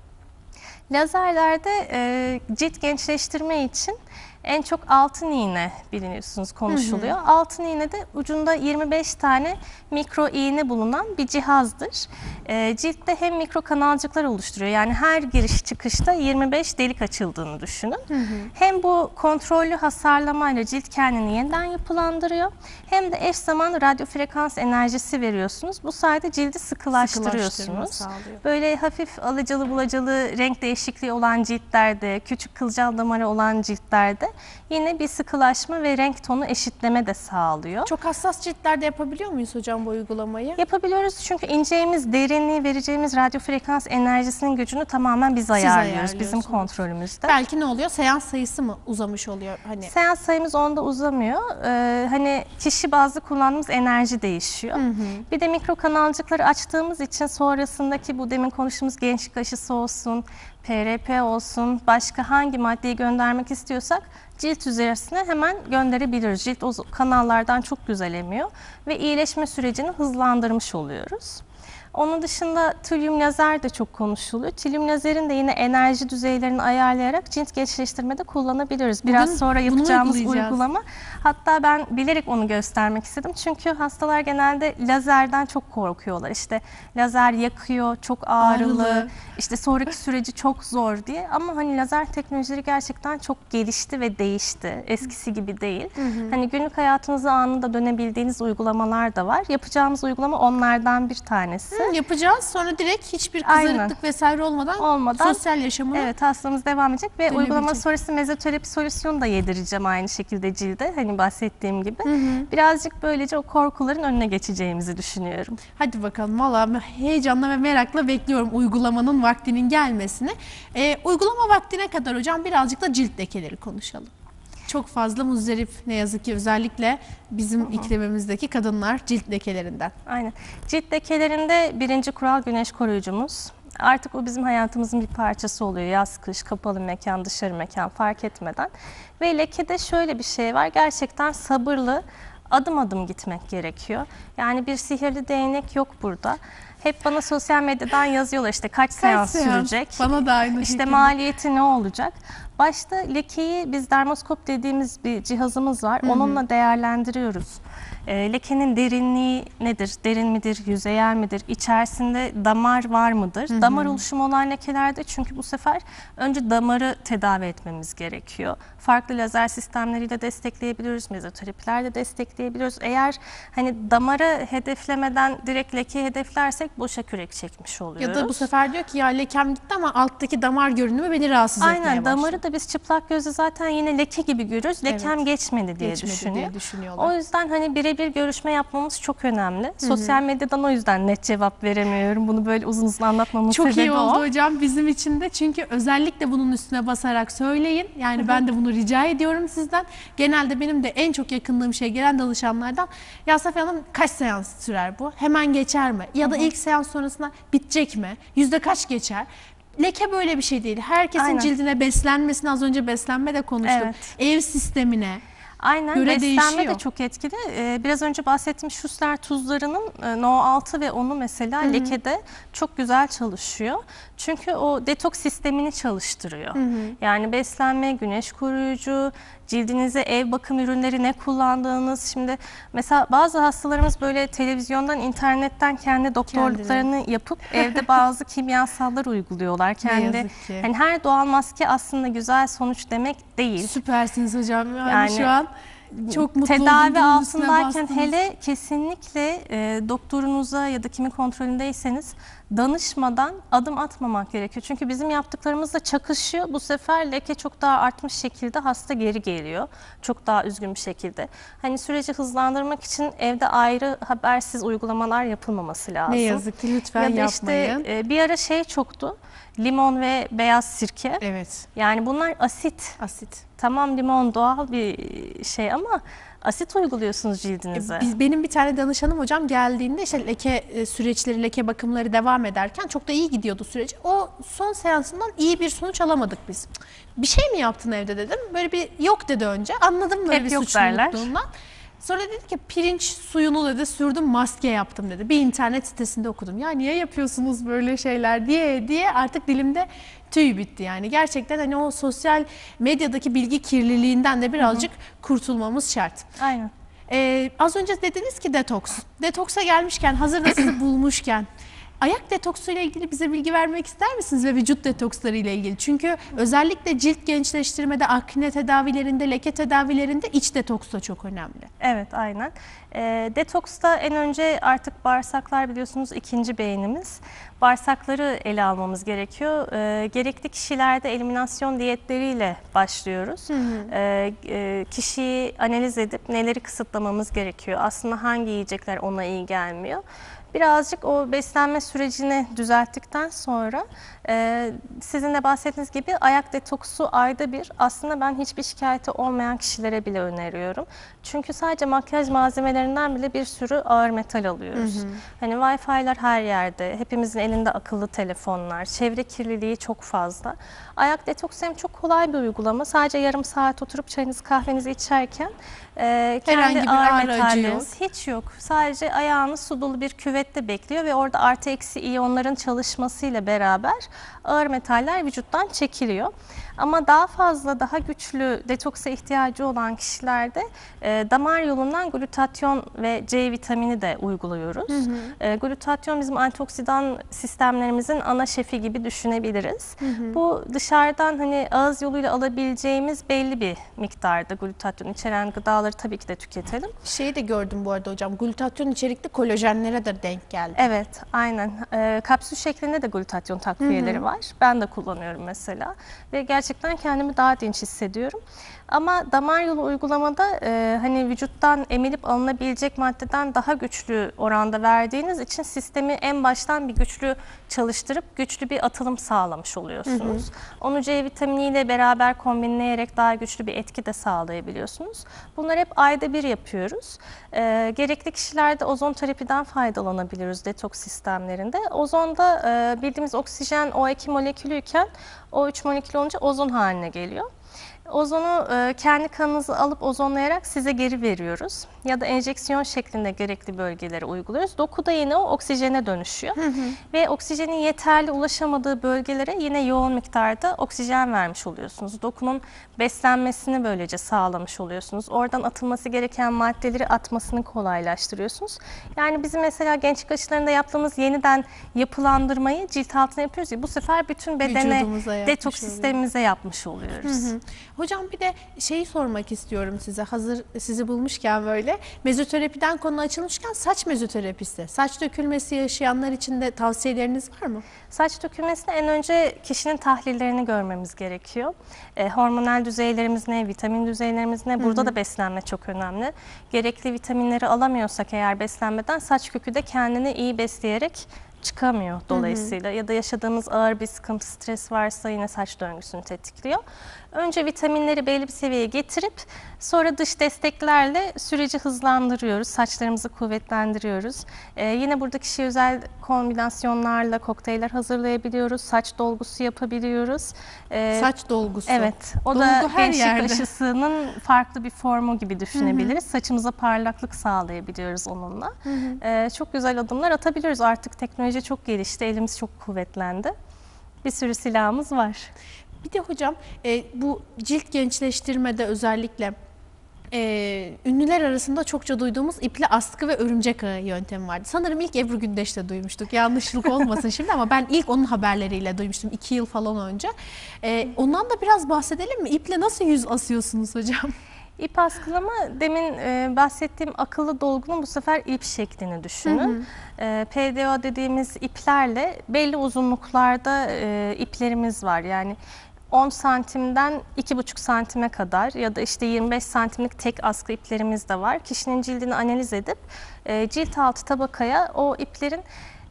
Lazerlerde cilt gençleştirme için en çok altın iğne biliyorsunuz konuşuluyor. Altın iğne de ucunda 25 tane mikro iğne bulunan bir cihazdır. Ciltte hem mikro kanalcıklar oluşturuyor. Yani her giriş çıkışta 25 delik açıldığını düşünün. Hem bu kontrollü hasarlamayla cilt kendini yeniden yapılandırıyor. Hem de eş zamanlı radyo frekans enerjisi veriyorsunuz. Bu sayede cildi sıkılaştırıyorsunuz. sağlıyor. Böyle hafif alacalı bulacalı renk değişikliği olan ciltlerde, küçük kılcal damarı olan ciltlerde yine bir sıkılaşma ve renk tonu eşitleme de sağlıyor. Çok hassas ciltlerde yapabiliyor muyuz hocam bu uygulamayı? Yapabiliyoruz çünkü ineceğimiz, derinliği vereceğimiz radyo frekans enerjisinin gücünü tamamen biz ayarlıyoruz. Bizim kontrolümüzde. Belki ne oluyor? Seans sayısı mı uzamış oluyor? Hani Seans sayımız onda uzamıyor. Hani kişi bazlı kullandığımız enerji değişiyor. Bir de mikro kanalcıkları açtığımız için sonrasındaki bu demin konuştuğumuz gençlik aşısı olsun, PRP olsun, başka hangi maddeyi göndermek istiyorsak cilt üzerine hemen gönderebiliriz. Cilt o kanallardan çok güzel emiyor ve iyileşme sürecini hızlandırmış oluyoruz. Onun dışında tülüm lazer de çok konuşuluyor. Tülüm lazerin de yine enerji düzeylerini ayarlayarak cilt gençleştirmede kullanabiliriz. Biraz Bugün sonra bunu yapacağımız uygulayacağız. uygulama. Hatta ben bilerek onu göstermek istedim. Çünkü hastalar genelde lazerden çok korkuyorlar. İşte lazer yakıyor, çok ağrılı, işte sonraki süreci çok zor diye. Ama hani lazer teknolojileri gerçekten çok gelişti ve değişti. Eskisi gibi değil. Hani günlük hayatınıza anında dönebildiğiniz uygulamalar da var. Yapacağımız uygulama onlardan bir tanesi. yapacağız. Sonra direkt hiçbir Aynen. kızarıklık vesaire olmadan sosyal yaşamını Evet, hastamız devam edecek ve dönebilecek. uygulama sonrası mezoterapi solüsyonu da yedireceğim aynı şekilde cilde. Hani bahsettiğim gibi. Birazcık böylece o korkuların önüne geçeceğimizi düşünüyorum. Hadi bakalım, valla heyecanla ve merakla bekliyorum uygulamanın vaktinin gelmesini. Uygulama vaktine kadar hocam birazcık da cilt lekeleri konuşalım. Çok fazla muzdarip ne yazık ki, özellikle bizim iklimimizdeki kadınlar cilt lekelerinden. Aynen. Cilt lekelerinde birinci kural güneş koruyucumuz. Artık o bizim hayatımızın bir parçası oluyor. Yaz, kış, kapalı mekan, dışarı mekan fark etmeden. Ve lekede şöyle bir şey var. Gerçekten sabırlı, adım adım gitmek gerekiyor. Yani bir sihirli değnek yok burada. Hep bana sosyal medyadan yazıyorlar işte kaç seans sürecek, Bana da aynı işte şekilde. maliyeti ne olacak. Başta lekeyi biz dermoskop dediğimiz bir cihazımız var. Onunla değerlendiriyoruz. Lekenin derinliği nedir? Derin midir? Yüzeyel midir? İçerisinde damar var mıdır? Damar oluşumu olan lekelerde çünkü bu sefer önce damarı tedavi etmemiz gerekiyor. Farklı lazer sistemleriyle destekleyebiliyoruz, mezoterapilerle destekleyebiliyoruz. Eğer hani damarı hedeflemeden direkt lekeyi hedeflersek birazcık boşa kürek çekmiş oluyoruz. Ya da bu sefer diyor ki ya lekem gitti ama alttaki damar görünümü beni rahatsız etmeye Aynen, başladı. damarı da biz çıplak gözle zaten yine leke gibi görüyoruz. Lekem Evet. geçmedi diye Geçmedi diye düşünüyorlar. O yüzden hani birebir görüşme yapmamız çok önemli. Sosyal medyadan o yüzden net cevap veremiyorum. Bunu böyle uzun uzun anlatmamın Çok sebebi iyi oldu o. hocam bizim için de, çünkü özellikle bunun üstüne basarak söyleyin. Yani ben de bunu rica ediyorum sizden. Genelde benim de en çok yakındığım şey gelen danışanlardan, ya Safiye Hanım kaç seans sürer bu? Hemen geçer mi? Ya da ilk seans sonrasında bitecek mi? Yüzde kaç geçer? Leke böyle bir şey değil. Herkesin Aynen. cildine, beslenmesine, az önce beslenme de konuştuk. Evet. Ev sistemine. Aynen, göre beslenme değişiyor. de çok etkili. Biraz önce bahsettiğim Schuster tuzlarının No6 ve 10'u mesela lekede çok güzel çalışıyor. Çünkü o detoks sistemini çalıştırıyor. Yani beslenme, güneş koruyucu, cildinize ev bakım ürünleri ne kullandığınız. Şimdi mesela bazı hastalarımız böyle televizyondan, internetten kendi doktorluklarını yapıp evde bazı kimyasallar uyguluyorlar. Kendi, yazık ki. hani her doğal maske aslında güzel sonuç demek değil. Süpersiniz hocam. Yani Yani şu an çok mutlu oldum. tedavi bunun üstüne altındayken bastınız. hele kesinlikle doktorunuza ya da kimin kontrolündeyseniz danışmadan adım atmamak gerekiyor. Çünkü bizim yaptıklarımızla çakışıyor. Bu sefer leke çok daha artmış şekilde hasta geri geliyor. Çok daha üzgün bir şekilde. Hani süreci hızlandırmak için evde ayrı habersiz uygulamalar yapılmaması lazım. Ne yazık ki, lütfen ya da yapmayın. işte bir ara şey çoktu. Limon ve beyaz sirke. Evet. Yani bunlar asit. Asit. Tamam, limon doğal bir şey ama asit uyguluyorsunuz cildinize. Benim bir tane danışanım hocam geldiğinde işte leke süreçleri, leke bakımları devam ederken çok da iyi gidiyordu süreci. O son seansından iyi bir sonuç alamadık biz. Bir şey mi yaptın evde dedim. Böyle bir yok dedi önce. Anladım böyle Hep bir yok suçlulukluğundan. Sonra dedi ki pirinç suyunu dedi sürdüm, maske yaptım dedi. Bir internet sitesinde okudum. Ya niye yapıyorsunuz böyle şeyler diye artık dilimde tüy bitti yani. Gerçekten hani o sosyal medyadaki bilgi kirliliğinden de birazcık kurtulmamız şart. Aynen. Az önce dediniz ki detoks. Detoksa gelmişken, hazır da sizi bulmuşken ayak detoksu ile ilgili bize bilgi vermek ister misiniz ve vücut detoksları ile ilgili? Çünkü özellikle cilt gençleştirmede, akne tedavilerinde, leke tedavilerinde iç detoks da çok önemli. Evet, aynen. Detoksta en önce artık bağırsaklar biliyorsunuz ikinci beynimiz. Bağırsakları ele almamız gerekiyor. Gerekli kişilerde eliminasyon diyetleriyle başlıyoruz. Kişiyi analiz edip neleri kısıtlamamız gerekiyor. Aslında hangi yiyecekler ona iyi gelmiyor. Birazcık o beslenme sürecini düzelttikten sonra sizin de bahsettiğiniz gibi ayak detoksu ayda bir, aslında ben hiçbir şikayeti olmayan kişilere bile öneriyorum. Çünkü sadece makyaj malzemelerinden bile bir sürü ağır metal alıyoruz. Hani Wi-Fi'ler her yerde, hepimizin elinde akıllı telefonlar, çevre kirliliği çok fazla. Ayak detoksu hem çok kolay bir uygulama. Sadece yarım saat oturup çayınızı kahvenizi içerken Herhangi kendi bir ağır ağrı, acı metalleriniz hiç yok. Sadece ayağınız su dolu bir küvette bekliyor ve orada artı eksi iyonların çalışmasıyla beraber ağır metaller vücuttan çekiliyor. Ama daha fazla, daha güçlü detoksa ihtiyacı olan kişilerde damar yolundan glutatyon ve C vitamini de uyguluyoruz. Glutatyon bizim antioksidan sistemlerimizin ana şefi gibi düşünebiliriz. Bu dışarıdan hani ağız yoluyla alabileceğimiz belli bir miktarda glutatyon içeren gıdaları tabii ki de tüketelim. Şeyi de gördüm bu arada hocam, glutatyon içerikli kolajenlere de denk geldi. Evet, aynen. Kapsül şeklinde de glutatyon takviyeleri var. Ben de kullanıyorum mesela ve gerçekten kendimi daha dinç hissediyorum. Ama damar yolu uygulamada hani vücuttan emilip alınabilecek maddeden daha güçlü oranda verdiğiniz için sistemi en baştan bir güçlü çalıştırıp güçlü bir atılım sağlamış oluyorsunuz. Onu C vitaminiyle beraber kombinleyerek daha güçlü bir etki de sağlayabiliyorsunuz. Bunları hep ayda bir yapıyoruz. Gerekli kişilerde ozon terapiden faydalanabiliriz detoks sistemlerinde. Ozonda bildiğimiz oksijen O2 molekülüyken O3 molekülü olunca ozon haline geliyor. Ozonu kendi kanınızı alıp ozonlayarak size geri veriyoruz. Ya da enjeksiyon şeklinde gerekli bölgelere uyguluyoruz. Dokuda yine o oksijene dönüşüyor. Ve oksijenin yeterli ulaşamadığı bölgelere yine yoğun miktarda oksijen vermiş oluyorsunuz. Dokunun beslenmesini böylece sağlamış oluyorsunuz. Oradan atılması gereken maddeleri atmasını kolaylaştırıyorsunuz. Yani bizim mesela gençlik aşılarında yaptığımız yeniden yapılandırmayı cilt altına yapıyoruz ya, bu sefer bütün bedene, Vücudumuza yapmış detoks oluyoruz. sistemimize yapmış oluyoruz. Hocam bir de şeyi sormak istiyorum size, hazır sizi bulmuşken böyle. Mezoterapiden konu açılmışken saç mezoterapisi, saç dökülmesi yaşayanlar için de tavsiyeleriniz var mı? Saç dökülmesinde en önce kişinin tahlillerini görmemiz gerekiyor. Hormonal düzeylerimiz ne, vitamin düzeylerimiz ne? Burada da beslenme çok önemli. Gerekli vitaminleri alamıyorsak eğer beslenmeden saç kökü de kendini iyi besleyerek çıkamıyor dolayısıyla. Ya da yaşadığımız ağır bir sıkıntı, stres varsa yine saç döngüsünü tetikliyor. Önce vitaminleri belli bir seviyeye getirip sonra dış desteklerle süreci hızlandırıyoruz. Saçlarımızı kuvvetlendiriyoruz. Yine burada kişiye özel kombinasyonlarla kokteyller hazırlayabiliyoruz. Saç dolgusu yapabiliyoruz. Saç dolgusu. Evet. O Dolgu da her gençlik yerde. aşısının farklı bir formu gibi düşünebiliriz. Saçımıza parlaklık sağlayabiliyoruz onunla. Çok güzel adımlar atabiliyoruz. Artık teknoloji çok gelişti. Elimiz çok kuvvetlendi. Bir sürü silahımız var. Bir de hocam bu cilt gençleştirmede özellikle ünlüler arasında çokça duyduğumuz ipli askı ve örümcek ağı yöntemi vardı. Sanırım ilk Ebru Gündeş'te duymuştuk. Yanlışlık olmasın şimdi ama ben ilk onun haberleriyle duymuştum 2 yıl falan önce. Ondan da biraz bahsedelim mi? İple nasıl yüz asıyorsunuz hocam? İp askılama demin bahsettiğim akıllı dolgunun bu sefer ip şeklini düşünün. PDO dediğimiz iplerle belli uzunluklarda iplerimiz var. Yani 10 santimden 2,5 santime kadar ya da işte 25 santimlik tek askı iplerimiz de var. Kişinin cildini analiz edip cilt altı tabakaya o iplerin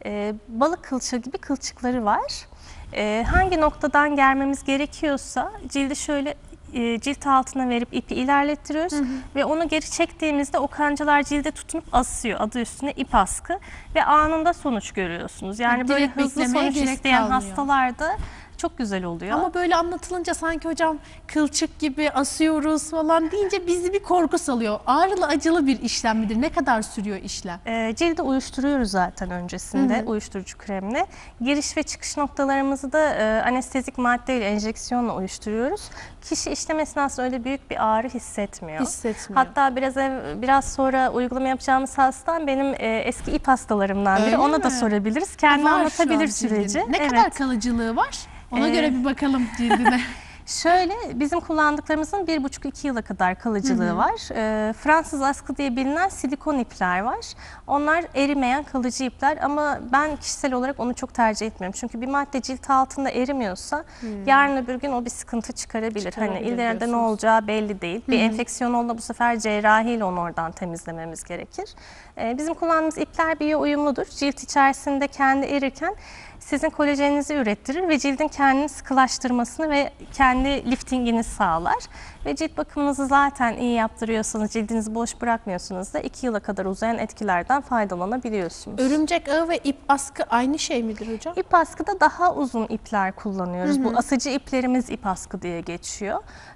balık kılçığı gibi kılçıkları var. Hangi noktadan germemiz gerekiyorsa cildi şöyle cilt altına verip ipi ilerlettiriyoruz ve onu geri çektiğimizde o kancalar cilde tutunup asıyor. Adı üstüne ip askı ve anında sonuç görüyorsunuz. Yani böyle Direkt hızlı beklemeye sonuç gerek isteyen kalmıyor. hastalarda çok güzel oluyor. Ama böyle anlatılınca sanki hocam kılçık gibi asıyoruz falan deyince bizi bir korku salıyor. Ağrılı acılı bir işlem midir? Ne kadar sürüyor işlem? Cildi uyuşturuyoruz zaten öncesinde uyuşturucu kremle. Giriş ve çıkış noktalarımızı da anestezik maddeyle, enjeksiyonla uyuşturuyoruz. Kişi işlem esnasında öyle büyük bir ağrı hissetmiyor. Hissetmiyor. Hatta biraz sonra uygulama yapacağımız hastam benim eski ip hastalarımdan biri. Öyle Ona mi? da sorabiliriz. Kendi Var şu anlatabilir an süreci. cildinde. Ne kadar kalıcılığı var? Ona göre bir bakalım cildine. Şöyle bizim kullandıklarımızın 1,5-2 yıla kadar kalıcılığı var. Fransız askı diye bilinen silikon ipler var. Onlar erimeyen kalıcı ipler ama ben kişisel olarak onu çok tercih etmiyorum. Çünkü bir madde cilt altında erimiyorsa yarın öbür gün o bir sıkıntı çıkarabilir. Hani ileride ne diyorsunuz. olacağı belli değil. Bir enfeksiyon olduğunda bu sefer cerrahiyle onu oradan temizlememiz gerekir. Bizim kullandığımız ipler biyo uyumludur. Cilt içerisinde kendi erirken sizin kolajeninizi ürettirir ve cildin kendini sıkılaştırmasını ve kendi liftingini sağlar. Ve cilt bakımınızı zaten iyi yaptırıyorsanız, cildinizi boş bırakmıyorsunuz da 2 yıla kadar uzayan etkilerden faydalanabiliyorsunuz. Örümcek ağı ve ip askı aynı şey midir hocam? İp askıda daha uzun ipler kullanıyoruz. Bu asıcı iplerimiz ip askı diye geçiyor.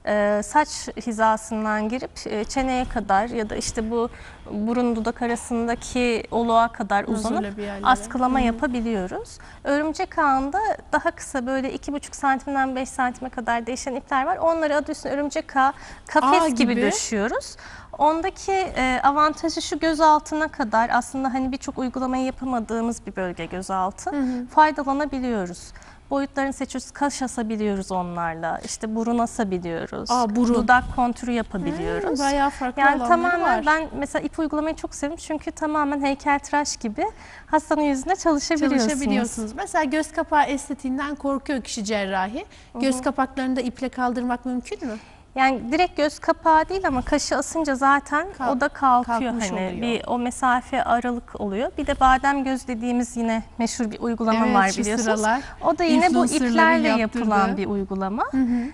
Saç hizasından girip çeneye kadar ya da işte bu burun dudak arasındaki oluğa kadar uzanıp Nozule bir yerlere. askılama yapabiliyoruz. Örümcek ağında daha kısa böyle 2,5 santimden 5 santime kadar değişen ipler var. Onları adı üstüne örümcek ağı, kafes Ağ gibi gibi. döşüyoruz. Ondaki avantajı şu, göz altına kadar aslında hani birçok uygulamayı yapamadığımız bir bölge gözaltı. Faydalanabiliyoruz. Boyutlarını seçiyoruz, kaş asabiliyoruz onlarla, işte burun asabiliyoruz, burun. dudak kontürü yapabiliyoruz. Bayağı farklı Yani alanları tamamen var. ben mesela ip uygulamayı çok seviyorum çünkü tamamen heykeltıraş gibi hastanın yüzünde çalışabiliyorsunuz. Mesela göz kapağı estetiğinden korkuyor kişi cerrahi. Göz kapaklarını da iple kaldırmak mümkün mü? Yani direkt göz kapağı değil ama kaşı asınca zaten o da kalkıyor, kalkmış hani oluyor. bir o mesafe aralık oluyor. Bir de badem göz dediğimiz yine meşhur bir uygulama Evet, var şu biliyorsunuz. sıralar O da yine bu influencerların iplerle yaptırdığı. yapılan bir uygulama.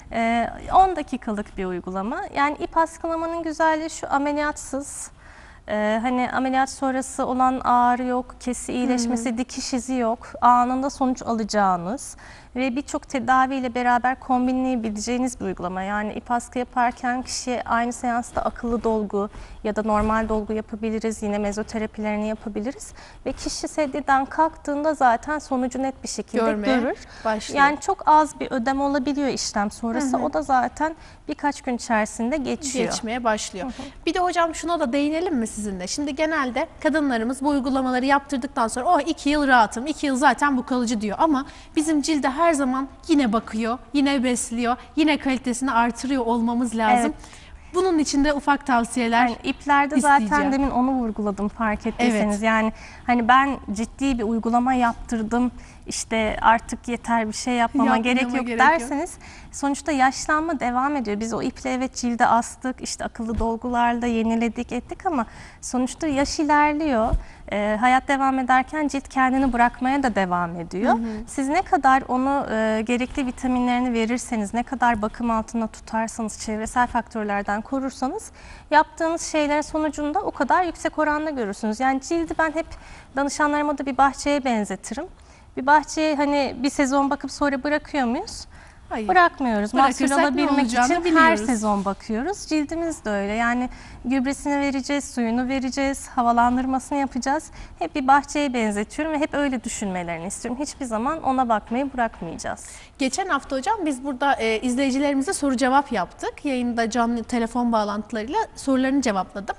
10 dakikalık bir uygulama. Yani ip askılamanın güzelliği şu, ameliyatsız. Hani ameliyat sonrası olan ağrı yok, kesi iyileşmesi, dikiş izi yok. Anında sonuç alacağınız ve birçok tedaviyle beraber kombinleyebileceğiniz bir uygulama. Yani ip askı yaparken kişiye aynı seansta akıllı dolgu ya da normal dolgu yapabiliriz. Yine mezoterapilerini yapabiliriz. Ve kişi sedyeden kalktığında zaten sonucu net bir şekilde Görmeye görür. başlıyor. Yani çok az bir ödem olabiliyor işlem sonrası. O da zaten birkaç gün içerisinde geçiyor. Geçmeye başlıyor. Bir de hocam şuna da değinelim mi sizinle? Şimdi genelde kadınlarımız bu uygulamaları yaptırdıktan sonra 2 yıl rahatım, 2 yıl zaten bu kalıcı diyor. Ama bizim cilde her zaman yine bakıyor, yine besliyor, yine kalitesini artırıyor olmamız lazım. Evet. Bunun için de ufak tavsiyeler Yani iplerde isteyeceğim. zaten demin onu vurguladım fark ettiyseniz. Evet. Yani hani ben ciddi bir uygulama yaptırdım, işte artık yeter, bir şey yapmama gerek yok derseniz sonuçta yaşlanma devam ediyor. Biz o iple evet cilde astık, işte akıllı dolgularla yeniledik ettik ama sonuçta yaş ilerliyor. Hayat devam ederken cilt kendini bırakmaya da devam ediyor. Siz ne kadar onu gerekli vitaminlerini verirseniz, ne kadar bakım altında tutarsanız, çevresel faktörlerden korursanız yaptığınız şeylerin sonucunda o kadar yüksek oranda görürsünüz. Yani cildi ben hep danışanlarıma da bir bahçeye benzetirim. Bir bahçeye hani bir sezon bakıp sonra bırakıyor muyuz? Hayır. Bırakmıyoruz. Mahsul Bırakırsak ne alabilmek olacağını için her biliyoruz. sezon bakıyoruz. Cildimiz de öyle. Yani gübresini vereceğiz, suyunu vereceğiz, havalandırmasını yapacağız. Hep bir bahçeye benzetiyorum ve hep öyle düşünmelerini istiyorum. Hiçbir zaman ona bakmayı bırakmayacağız. Geçen hafta hocam biz burada izleyicilerimize soru cevap yaptık. Yayında canlı telefon bağlantılarıyla sorularını cevapladım.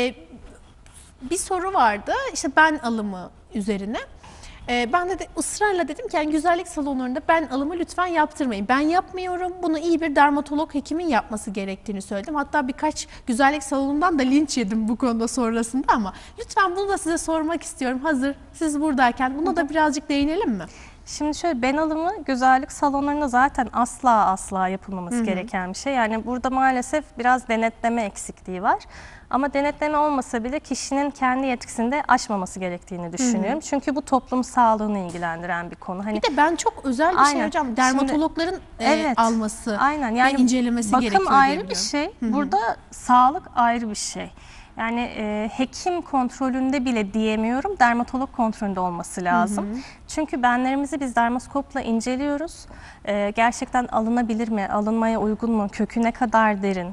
Bir soru vardı işte ben alımı üzerine. Ben de ısrarla dedim ki yani güzellik salonlarında ben alımı lütfen yaptırmayın. Ben yapmıyorum. Bunu iyi bir dermatolog hekimin yapması gerektiğini söyledim. Hatta birkaç güzellik salonundan da linç yedim bu konuda sonrasında ama lütfen bunu da size sormak istiyorum. Hazır siz buradayken buna da birazcık değinelim mi? Şimdi şöyle, ben alımı güzellik salonlarında zaten asla yapılmaması gereken bir şey. Yani burada maalesef biraz denetleme eksikliği var. Ama denetleme olmasa bile kişinin kendi yetkisinde aşmaması gerektiğini düşünüyorum. Çünkü bu toplum sağlığını ilgilendiren bir konu. Hani Bir de ben çok özel bir şey hocam. Dermatologların alması yani ve incelemesi gerekiyor. Bakım ayrı bir diyebiliyorum. şey. Burada sağlık ayrı bir şey. Yani hekim kontrolünde bile diyemiyorum, dermatolog kontrolünde olması lazım. Çünkü benlerimizi biz dermoskopla inceliyoruz. Gerçekten alınabilir mi, alınmaya uygun mu, kökü ne kadar derin.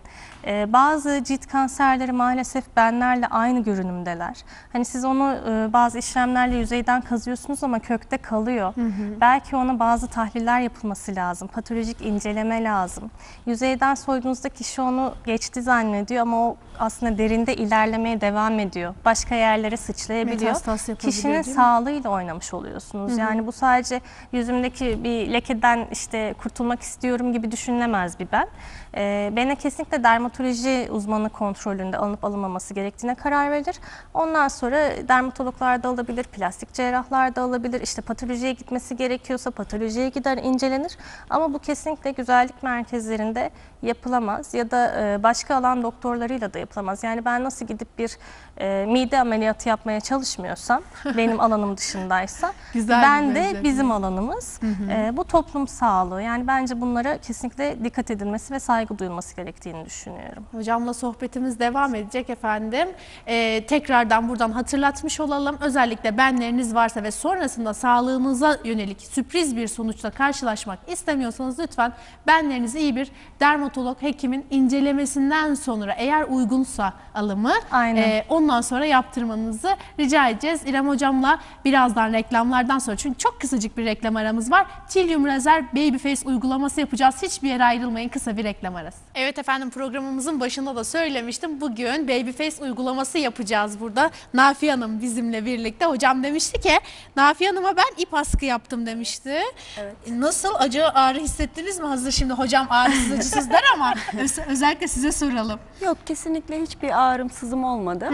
Bazı cilt kanserleri maalesef benlerle aynı görünümdeler. Hani siz onu bazı işlemlerle yüzeyden kazıyorsunuz ama kökte kalıyor. Belki ona bazı tahliller yapılması lazım, patolojik inceleme lazım. Yüzeyden soyduğunuzda kişi onu geçti zannediyor ama o aslında derinde ilerlemeye devam ediyor. Başka yerlere sıçrayabiliyor. Metastas yapabiliyor, Kişinin değil mi? sağlığıyla oynamış oluyorsunuz. Yani bu sadece yüzümdeki bir lekeden işte kurtulmak istiyorum gibi düşünülemez bir ben. Bana kesinlikle dermatoloji uzmanı kontrolünde alınıp alınmaması gerektiğine karar verilir. Ondan sonra dermatologlar da alabilir, plastik cerrahlar da alabilir. İşte patolojiye gitmesi gerekiyorsa patolojiye gider, incelenir. Ama bu kesinlikle güzellik merkezlerinde yapılamaz ya da başka alan doktorlarıyla da yapılamaz. Yani ben nasıl gidip bir mide ameliyatı yapmaya çalışmıyorsam, benim alanım dışındaysa, Güzel ben bir de benzetme. bizim alanımız bu toplum sağlığı. Yani bence bunlara kesinlikle dikkat edilmesi ve saygı duyulması gerektiğini düşünüyorum. Hocamla sohbetimiz devam edecek efendim. Tekrardan buradan hatırlatmış olalım. Özellikle benleriniz varsa ve sonrasında sağlığınıza yönelik sürpriz bir sonuçla karşılaşmak istemiyorsanız lütfen benlerinizi iyi bir dermatolog hekimin incelemesinden sonra eğer uygunsa alımı ondan sonra yaptırmanızı rica edeceğiz. İrem hocamla birazdan reklamlardan sonra, çünkü çok kısacık bir reklam aramız var. Tilium Rezer Babyface uygulaması yapacağız. Hiçbir yere ayrılmayın, kısa bir reklam arası. Evet efendim, programımızın başında da söylemiştim. Bugün Babyface uygulaması yapacağız burada. Nafiye Hanım bizimle birlikte. Hocam demişti ki Nafiye Hanım'a ben ip askı yaptım demişti. Evet. Nasıl, acı ağrı hissettiniz mi? Hazır şimdi hocam ağrısız acısız der ama özellikle size soralım. Yok, kesinlikle hiçbir ağrım sızım olmadı.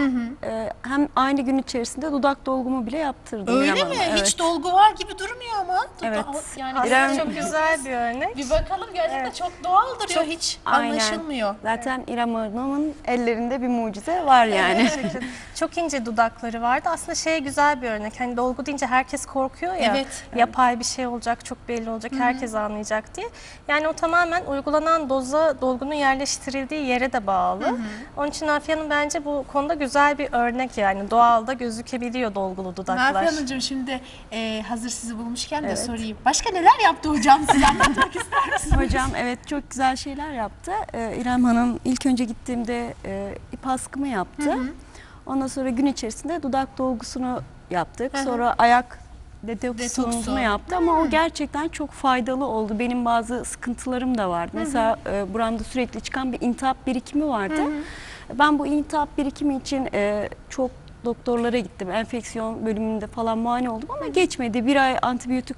Hem aynı gün içerisinde dudak dolgumu bile yaptırdım. Öyle İrem mi? Hanım. Evet. Hiç dolgu var gibi durmuyor ama. Evet. Yani Aslında çok güzel bir örnek. bir bakalım, gerçekten çok doğal duruyor, hiç anlaşılmıyor. Zaten İrem Hanım'ın ellerinde bir mucize var yani. Çok ince dudakları vardı. Aslında güzel bir örnek. Hani dolgu deyince herkes korkuyor ya. Evet. Yapay bir şey olacak, çok belli olacak, herkes anlayacak diye. Yani o tamamen uygulanan doza, dolgunun yerleştirildiği yere de bağlı. Onun için Nafiye Hanım bence bu konuda güzel bir örnek yani. Doğalda gözükebiliyor dolgulu dudaklar. Nafiye Hanımcığım, şimdi hazır sizi bulmuşken de sorayım. Başka neler yaptı hocam, size anlatmak ister misiniz? Hocam evet, çok güzel şeyler yaptı. İrem Hanım ilk önce gittiğimde ip askımı yaptı. Ondan sonra gün içerisinde dudak dolgusunu yaptık. Sonra ayak detoksunu yaptı ama o gerçekten çok faydalı oldu. Benim bazı sıkıntılarım da vardı. Mesela buramda sürekli çıkan bir iltihap birikimi vardı. Ben bu iltihap birikimi için çok doktorlara gittim. Enfeksiyon bölümünde falan muayene oldum ama geçmedi. Bir ay antibiyotik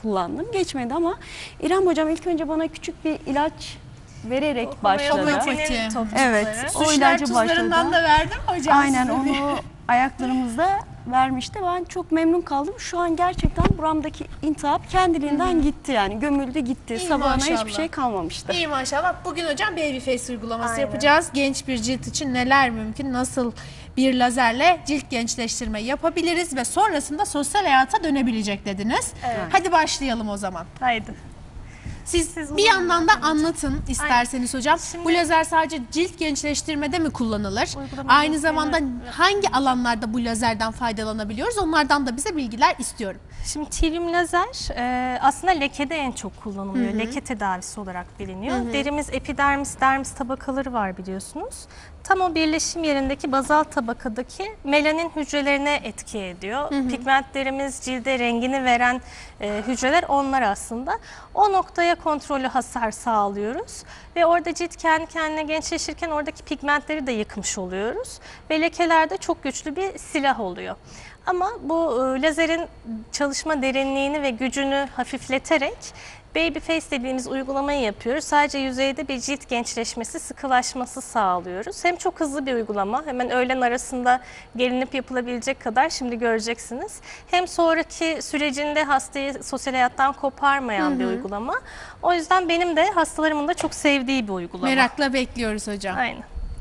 kullandım. Geçmedi ama İrem hocam ilk önce bana küçük bir ilaç vererek başladı. Homeopati. Evet. O Suçlar ilacı tuzlarından başladı. da verdim hocam. Aynen size. onu ayaklarımızda vermişti. Ben çok memnun kaldım. Şu an gerçekten buramdaki iltihap kendiliğinden gitti yani. Gömüldü gitti. İyi Sabahına maşallah. hiçbir şey kalmamıştı. İyi maşallah. Bugün hocam Babyface uygulaması Aynen. yapacağız. Genç bir cilt için neler mümkün, nasıl bir lazerle cilt gençleştirme yapabiliriz ve sonrasında sosyal hayata dönebilecek dediniz. Evet. Hadi başlayalım o zaman. Haydi. Siz Siz bir uzun yandan da anlatın isterseniz hocam. Şimdi- Bu lazer sadece cilt gençleştirmede mi kullanılır? Uygulama Aynı gösteri- zamanda hangi alanlarda bu lazerden faydalanabiliyoruz? Onlardan da bize bilgiler istiyorum. Şimdi tirium lazer aslında lekede en çok kullanılıyor. Leke tedavisi olarak biliniyor. Derimiz epidermis, dermis tabakaları var biliyorsunuz. Tam o birleşim yerindeki bazal tabakadaki melanin hücrelerine etki ediyor. Pigmentlerimiz, cilde rengini veren hücreler onlar aslında. O noktaya kontrollü hasar sağlıyoruz. Ve orada cilt kendi kendine gençleşirken oradaki pigmentleri de yıkmış oluyoruz. Ve lekelerde çok güçlü bir silah oluyor. Ama bu lazerin çalışma derinliğini ve gücünü hafifleterek Babyface dediğimiz uygulamayı yapıyoruz. Sadece yüzeyde bir cilt gençleşmesi, sıkılaşması sağlıyoruz. Hem çok hızlı bir uygulama, hemen öğlen arasında gelinip yapılabilecek kadar şimdi göreceksiniz. Hem sonraki sürecinde hastayı sosyal hayattan koparmayan bir uygulama. O yüzden benim de hastalarımın da çok sevdiği bir uygulama. Merakla bekliyoruz hocam. Aynen.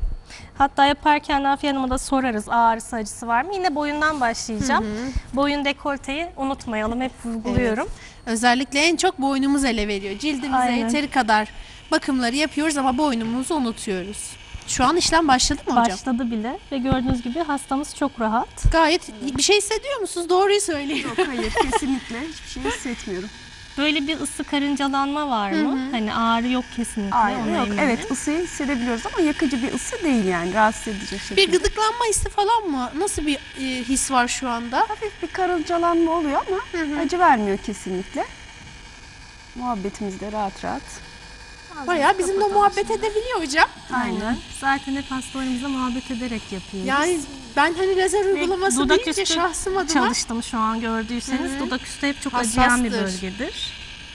Hatta yaparken Nafiye Hanım'a da sorarız ağrısı acısı var mı? Yine boyundan başlayacağım. Boyun dekolteyi unutmayalım, hep vurguluyorum. Özellikle en çok boynumuz ele veriyor. Cildimize Aynen. yeteri kadar bakımları yapıyoruz ama boynumuzu unutuyoruz. Şu an işlem başladı mı hocam? Başladı bile ve gördüğünüz gibi hastamız çok rahat. Gayet bir şey hissediyor musunuz? Doğruyu söyleyin. Yok hayır kesinlikle hiçbir şey hissetmiyorum. Böyle bir ısı karıncalanma var mı? Hani ağrı yok kesinlikle. Hayır ona yok eminim. evet ısıyı hissedebiliyoruz ama yakıcı bir ısı değil yani rahatsız edici şekilde. Bir gıdıklanma hissi falan mı? Nasıl bir his var şu anda? Hafif bir karıncalanma oluyor ama acı vermiyor kesinlikle. Muhabbetimiz de rahat rahat. Bayağı bizimle muhabbet edebiliyor hocam. Aynen. Zaten hep hastalarımızla muhabbet ederek yapıyoruz. Yani ben hani lazer Ve uygulaması dudak deyince üstü şahsım adına çalıştım şu an gördüyseniz. Dudak üstü hep çok acıyan bir Hassastır. bölgedir.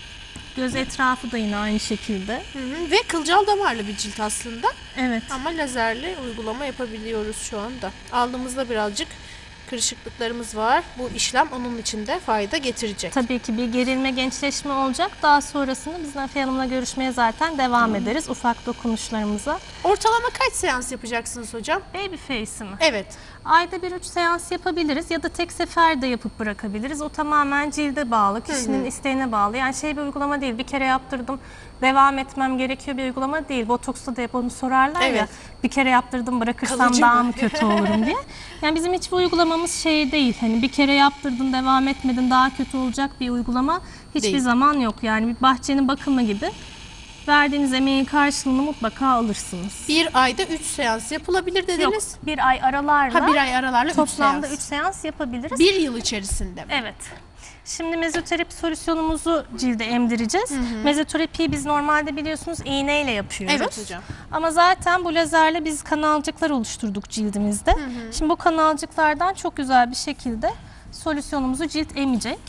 Göz etrafı da yine aynı şekilde. ve kılcal damarlı bir cilt aslında. Evet. Ama lazerle uygulama yapabiliyoruz şu anda. Aldığımızda birazcık kırışıklıklarımız var. Bu işlem onun için de fayda getirecek. Tabii ki bir gerilme, gençleşme olacak. Daha sonrasında biz Nafiye Hanım'la görüşmeye zaten devam ederiz ufak dokunuşlarımıza. Ortalama kaç seans yapacaksınız hocam? Babyface'i mi? Evet. Ayda 1-3 seans yapabiliriz ya da tek seferde yapıp bırakabiliriz. O tamamen cilde bağlı, kişinin isteğine bağlı. Yani bir uygulama değil, bir kere yaptırdım, devam etmem gerekiyor bir uygulama değil. Botoksta da hep onu sorarlar ya, Evet. bir kere yaptırdım bırakırsam Kalıcı daha mı? mı kötü olurum diye. Yani bizim hiçbir uygulamamız değil, hani bir kere yaptırdın devam etmedin daha kötü olacak bir uygulama hiçbir Değil. zaman yok. Yani bir bahçenin bakımı gibi verdiğiniz emeğin karşılığını mutlaka alırsınız. Bir ayda 3 seans yapılabilir Yok, dediniz. bir ay aralarla Ha, bir ay aralarla 3 toplamda seans. 3 seans yapabiliriz. Bir yıl içerisinde mi? Evet. Şimdi mezoterapi solüsyonumuzu cilde emdireceğiz. Mezoterapiyi biz normalde biliyorsunuz iğneyle yapıyoruz. Evet hocam. Ama zaten bu lazerle biz kanalcıklar oluşturduk cildimizde. Şimdi bu kanalcıklardan çok güzel bir şekilde solüsyonumuzu cilt emecek.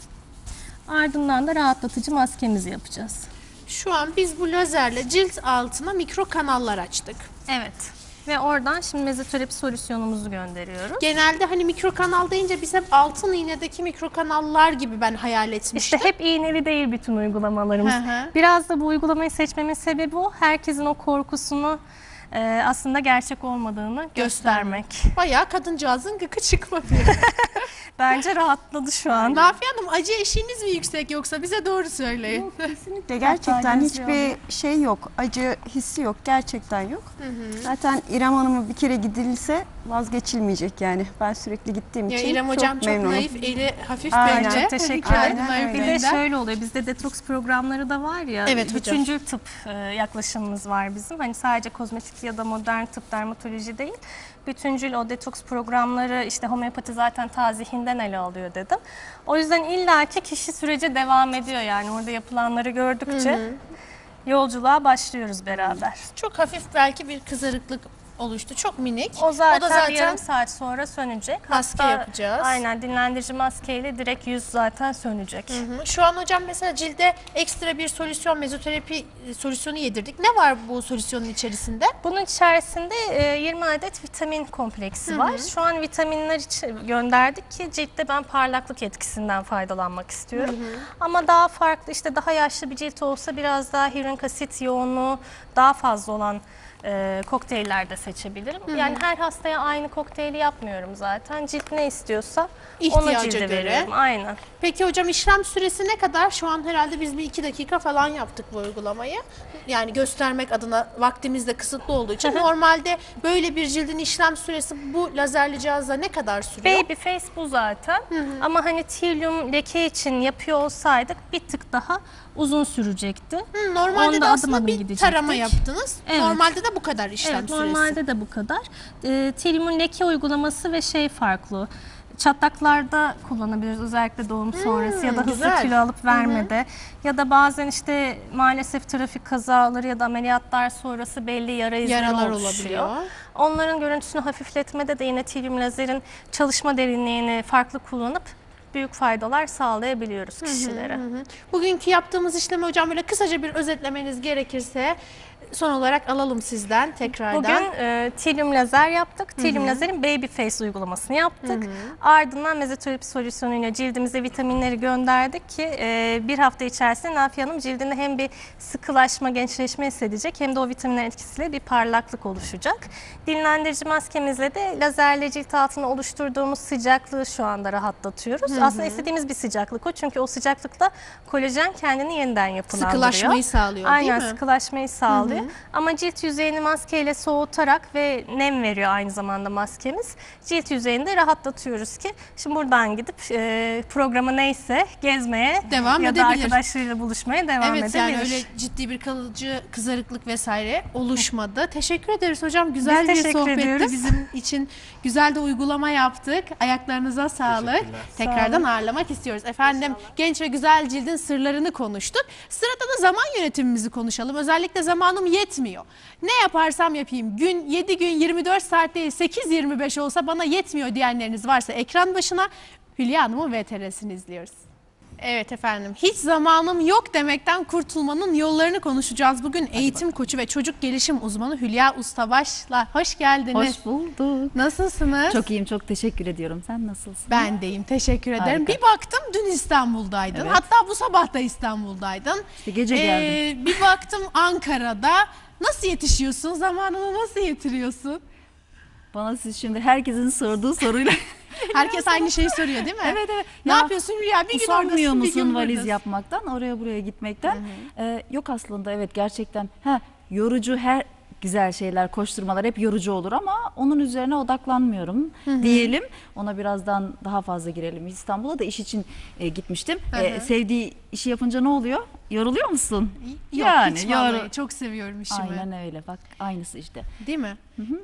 Ardından da rahatlatıcı maskemizi yapacağız. Şu an biz bu lazerle cilt altına mikro kanallar açtık. Evet. Ve oradan şimdi mezoterapi solüsyonumuzu gönderiyoruz. Genelde hani mikro kanal deyince biz hep altın iğnedeki mikro kanallar gibi ben hayal etmiştim. İşte hep iğneli değil bütün uygulamalarımız. Hı hı. Biraz da bu uygulamayı seçmemin sebebi o. Herkesin o korkusunu aslında gerçek olmadığını göstermek. Bayağı kadıncağızın gıkı çıkmadı. Bence rahatladı şu an. Nafiye Hanım acı eşiğiniz mi yüksek yoksa bize doğru söyleyin. Yok kesinlikle gerçekten hiçbir şey yok. Acı hissi yok. Gerçekten yok. Zaten İrem Hanım'a bir kere gidilse vazgeçilmeyecek yani. Ben sürekli gittiğim Ya için İrem hocam çok memnunum. naif, eli hafif Aynen, bence. teşekkür Tebrik ederim. ederim Aynen öyle. Bir de naifliğinden. şöyle oluyor, bizde detoks programları da var ya, Evet hocam. bütüncül tıp yaklaşımımız var bizim. Hani sadece kozmetik ya da modern tıp, dermatoloji değil. Bütüncül o detoks programları, işte homeopati zaten ta zihinden ele alıyor dedim. O yüzden illaki kişi sürece devam ediyor yani orada yapılanları gördükçe yolculuğa başlıyoruz beraber. Çok hafif belki bir kızarıklık oluştu. Çok minik. O zaten, da bir yarım saat sonra sönecek. Maske yapacağız. Aynen, dinlendirici maskeyle direkt yüz zaten sönecek. Şu an hocam mesela cilde ekstra bir solüsyon, mezoterapi solüsyonu yedirdik. Ne var bu solüsyonun içerisinde? Bunun içerisinde 20 adet vitamin kompleksi var. Şu an vitaminler için gönderdik ki ciltte ben parlaklık etkisinden faydalanmak istiyorum. Ama daha farklı, işte daha yaşlı bir cilt olsa biraz daha hyaluronik asit yoğunluğu daha fazla olan kokteyller de seçebilirim. Yani her hastaya aynı kokteyli yapmıyorum zaten. Cilt ne istiyorsa onu İhtiyaca cilde göre. veriyorum. Aynen. Peki hocam işlem süresi ne kadar? Şu an herhalde biz bir 2 dakika falan yaptık bu uygulamayı. Yani göstermek adına vaktimiz de kısıtlı olduğu için normalde böyle bir cildin işlem süresi bu lazerli cihazla ne kadar sürüyor? Baby face bu zaten. Ama hani tilyum leke için yapıyor olsaydık bir tık daha uzun sürecekti. Normalde Onda de adım aslında adım bir gidecektik. tarama yaptınız. Evet. Normalde de bu kadar işlem Evet, süresi. normalde de bu kadar. Tilyumun leke uygulaması ve şey farklı. Çatlaklarda kullanabiliriz, özellikle doğum sonrası ya da hızlı güzel. kilo alıp vermede ya da bazen işte maalesef trafik kazaları ya da ameliyatlar sonrası belli yara izleri Yaralar oluşuyor. olabiliyor. Onların görüntüsünü hafifletmede de yine tilyum lazerin çalışma derinliğini farklı kullanıp büyük faydalar sağlayabiliyoruz kişilere. Bugünkü yaptığımız işlemi hocam böyle kısaca bir özetlemeniz gerekirse son olarak alalım sizden tekrardan. Bugün tilyum lazer yaptık. Tilyum lazerin baby face uygulamasını yaptık. Ardından mezoterapi solüsyonuyla cildimize vitaminleri gönderdik ki bir hafta içerisinde Nafiye Hanım cildinde hem bir sıkılaşma, gençleşme hissedecek hem de o vitaminler etkisiyle bir parlaklık oluşacak. Dinlendirici maskemizle de lazerle cilt altına oluşturduğumuz sıcaklığı şu anda rahatlatıyoruz. Aslında istediğimiz bir sıcaklık o, çünkü o sıcaklıkta kolajen kendini yeniden yapılandırıyor. Sıkılaşmayı sağlıyor değil Aynen, mi? sıkılaşmayı sağlıyor. Ama cilt yüzeyini maskeyle soğutarak ve nem veriyor aynı zamanda maskemiz. Cilt yüzeyini de rahatlatıyoruz ki şimdi buradan gidip programı neyse gezmeye Devam ya da edebilir. arkadaşlarıyla buluşmaya devam Evet edebilir. yani öyle ciddi bir kalıcı kızarıklık vesaire oluşmadı. Teşekkür ederiz hocam. Güzel Biz bir teşekkür sohbetti ediyoruz. bizim için. Güzel de uygulama yaptık. Ayaklarınıza sağlık. Tekrardan ağırlamak istiyoruz. Efendim genç ve güzel cildin sırlarını konuştuk. Sırada da zaman yönetimimizi konuşalım. Özellikle zamanım yetmiyor. Ne yaparsam yapayım. Gün 7 gün 24 saat değil 8-25 olsa bana yetmiyor diyenleriniz varsa ekran başına Hülya Hanım'ın VTR'sini izliyoruz. Evet efendim, hiç zamanım yok demekten kurtulmanın yollarını konuşacağız. Bugün eğitim koçu ve çocuk gelişim uzmanı Hülya Ustabaş'la hoş geldiniz. Hoş bulduk. Nasılsınız? Çok iyiyim, çok teşekkür ediyorum. Sen nasılsın? Ben deyim, teşekkür ederim. Harika. Bir baktım dün İstanbul'daydın. Evet. Hatta bu sabah da İstanbul'daydın. İşte gece geldim. Bir baktım Ankara'da. Nasıl yetişiyorsun? Zamanını nasıl yetiriyorsun? Bana siz şimdi herkesin sorduğu soruyla Herkes aynı şeyi soruyor değil mi? Evet, evet. Ne Ya, yapıyorsun Hülya? Bir gün usanmıyor oradasın, bir gün musun valiz buradasın. yapmaktan, oraya buraya gitmekten? Yok aslında, evet, gerçekten. Yorucu, her güzel şeyler, koşturmalar hep yorucu olur ama onun üzerine odaklanmıyorum diyelim. Ona birazdan daha fazla girelim. İstanbul'a da iş için gitmiştim. Sevdiği işi yapınca ne oluyor? Yoruluyor musun? Yok hiç vallahi. Çok seviyorum işimi. Aynen öyle, bak aynısı işte. Değil mi?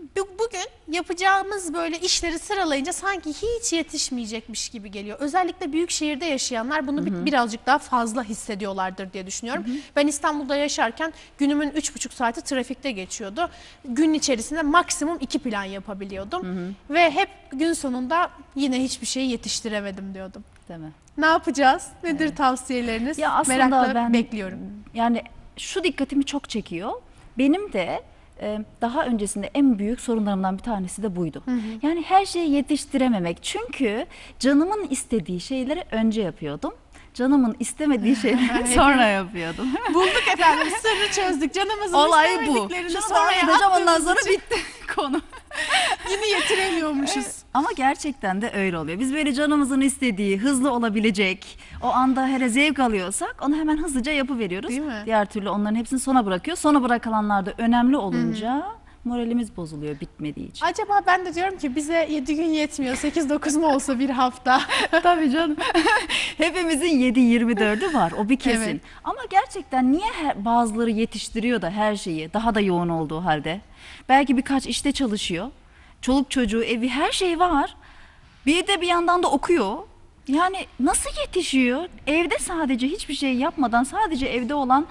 Bugün yapacağımız böyle işleri sıralayınca sanki hiç yetişmeyecekmiş gibi geliyor. Özellikle büyük şehirde yaşayanlar bunu birazcık daha fazla hissediyorlardır diye düşünüyorum. Ben İstanbul'da yaşarken günümün 3,5 saati trafikte geçiyordu. Gün içerisinde maksimum 2 plan yapabiliyordum. Ve hep gün sonunda yine hiçbir şeyi yetiştiremedim diyordum. Değil mi? Ne yapacağız? Nedir tavsiyeleriniz? Ya aslında Merakla ben bekliyorum. Yani şu dikkatimi çok çekiyor. Benim de daha öncesinde en büyük sorunlarımdan bir tanesi de buydu. Yani her şeyi yetiştirememek. Çünkü canımın istediği şeyleri önce yapıyordum. Canımın istemediği şeyleri sonra yapıyordum. Bulduk efendim, sırrı çözdük. Canımızın Olay bu. istemediklerini Şunu sonra yapacağım, ondan yaptığımız sonra için bitti konu. yine yetiremiyormuşuz. Ama gerçekten de öyle oluyor. Biz böyle canımızın istediği, hızlı olabilecek, o anda hele zevk alıyorsak onu hemen hızlıca yapıveriyoruz. Değil mi? Diğer türlü onların hepsini sona bırakıyor. Sona bırakılanlar da önemli olunca moralimiz bozuluyor bitmediği için. Acaba ben de diyorum ki bize 7 gün yetmiyor. 8-9 mu olsa bir hafta? Tabii canım. Hepimizin 7-24'ü var, o bir kesin. Evet. Ama gerçekten niye bazıları yetiştiriyor da her şeyi, daha da yoğun olduğu halde? Belki birkaç işte çalışıyor. Çoluk çocuğu, evi, her şey var. Bir de bir yandan da okuyor. Yani nasıl yetişiyor? Evde sadece hiçbir şey yapmadan, sadece evde olan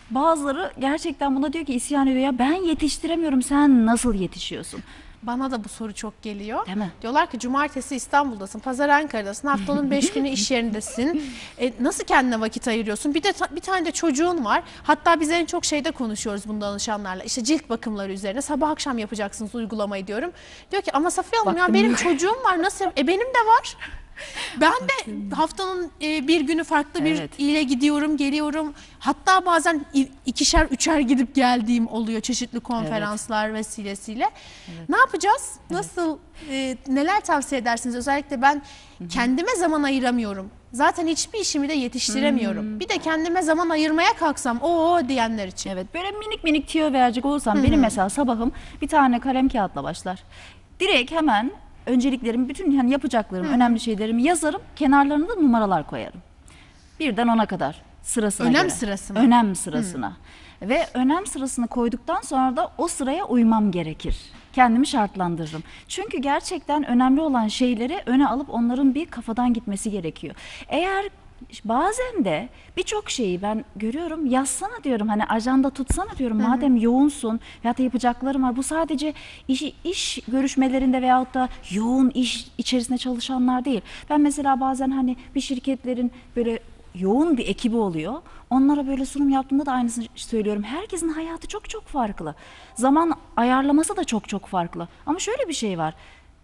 Bazıları gerçekten buna diyor ki isyan ediyor ya, ben yetiştiremiyorum, sen nasıl yetişiyorsun? Bana da bu soru çok geliyor. Değil mi? Diyorlar ki cumartesi İstanbul'dasın, pazar Ankara'dasın, haftanın 5 günü iş yerindesin. Nasıl kendine vakit ayırıyorsun? Bir de bir tane de çocuğun var. Hatta biz en çok şeyde konuşuyoruz bunu danışanlarla. İşte cilt bakımları üzerine sabah akşam yapacaksınız uygulamayı diyorum. Diyor ki ama Safiye Hanım ya Vaktim benim yok." çocuğum var, nasıl? Benim de var. Ben de haftanın bir günü farklı bir Evet. ile gidiyorum, geliyorum. Hatta bazen ikişer, üçer gidip geldiğim oluyor çeşitli konferanslar vesilesiyle. Ne yapacağız? Nasıl, neler tavsiye edersiniz? Özellikle ben kendime zaman ayıramıyorum. Zaten hiçbir işimi de yetiştiremiyorum. Bir de kendime zaman ayırmaya kalksam o diyenler için. Evet, böyle minik minik tüyo verecek olursam benim mesela sabahım bir tane kalem kağıtla başlar. Direkt hemen önceliklerimi, bütün yani yapacaklarım, önemli şeylerimi yazarım. Kenarlarına da numaralar koyarım. Birden 10'a kadar sırasına Önem göre. sırası mı? Önem sırasına. Ve önem sırasını koyduktan sonra da o sıraya uymam gerekir. Kendimi şartlandırırım. Çünkü gerçekten önemli olan şeyleri öne alıp onların bir kafadan gitmesi gerekiyor. Eğer bazen de birçok şeyi ben görüyorum, yazsana diyorum, hani ajanda tutsana diyorum, madem yoğunsun veyahut da yapacaklarım var. Bu sadece iş görüşmelerinde veyahut da yoğun iş içerisinde çalışanlar değil. Ben mesela bazen hani bir şirketlerin böyle yoğun bir ekibi oluyor. Onlara böyle sunum yaptığımda da aynısını söylüyorum. Herkesin hayatı çok çok farklı. Zaman ayarlaması da çok çok farklı. Ama şöyle bir şey var.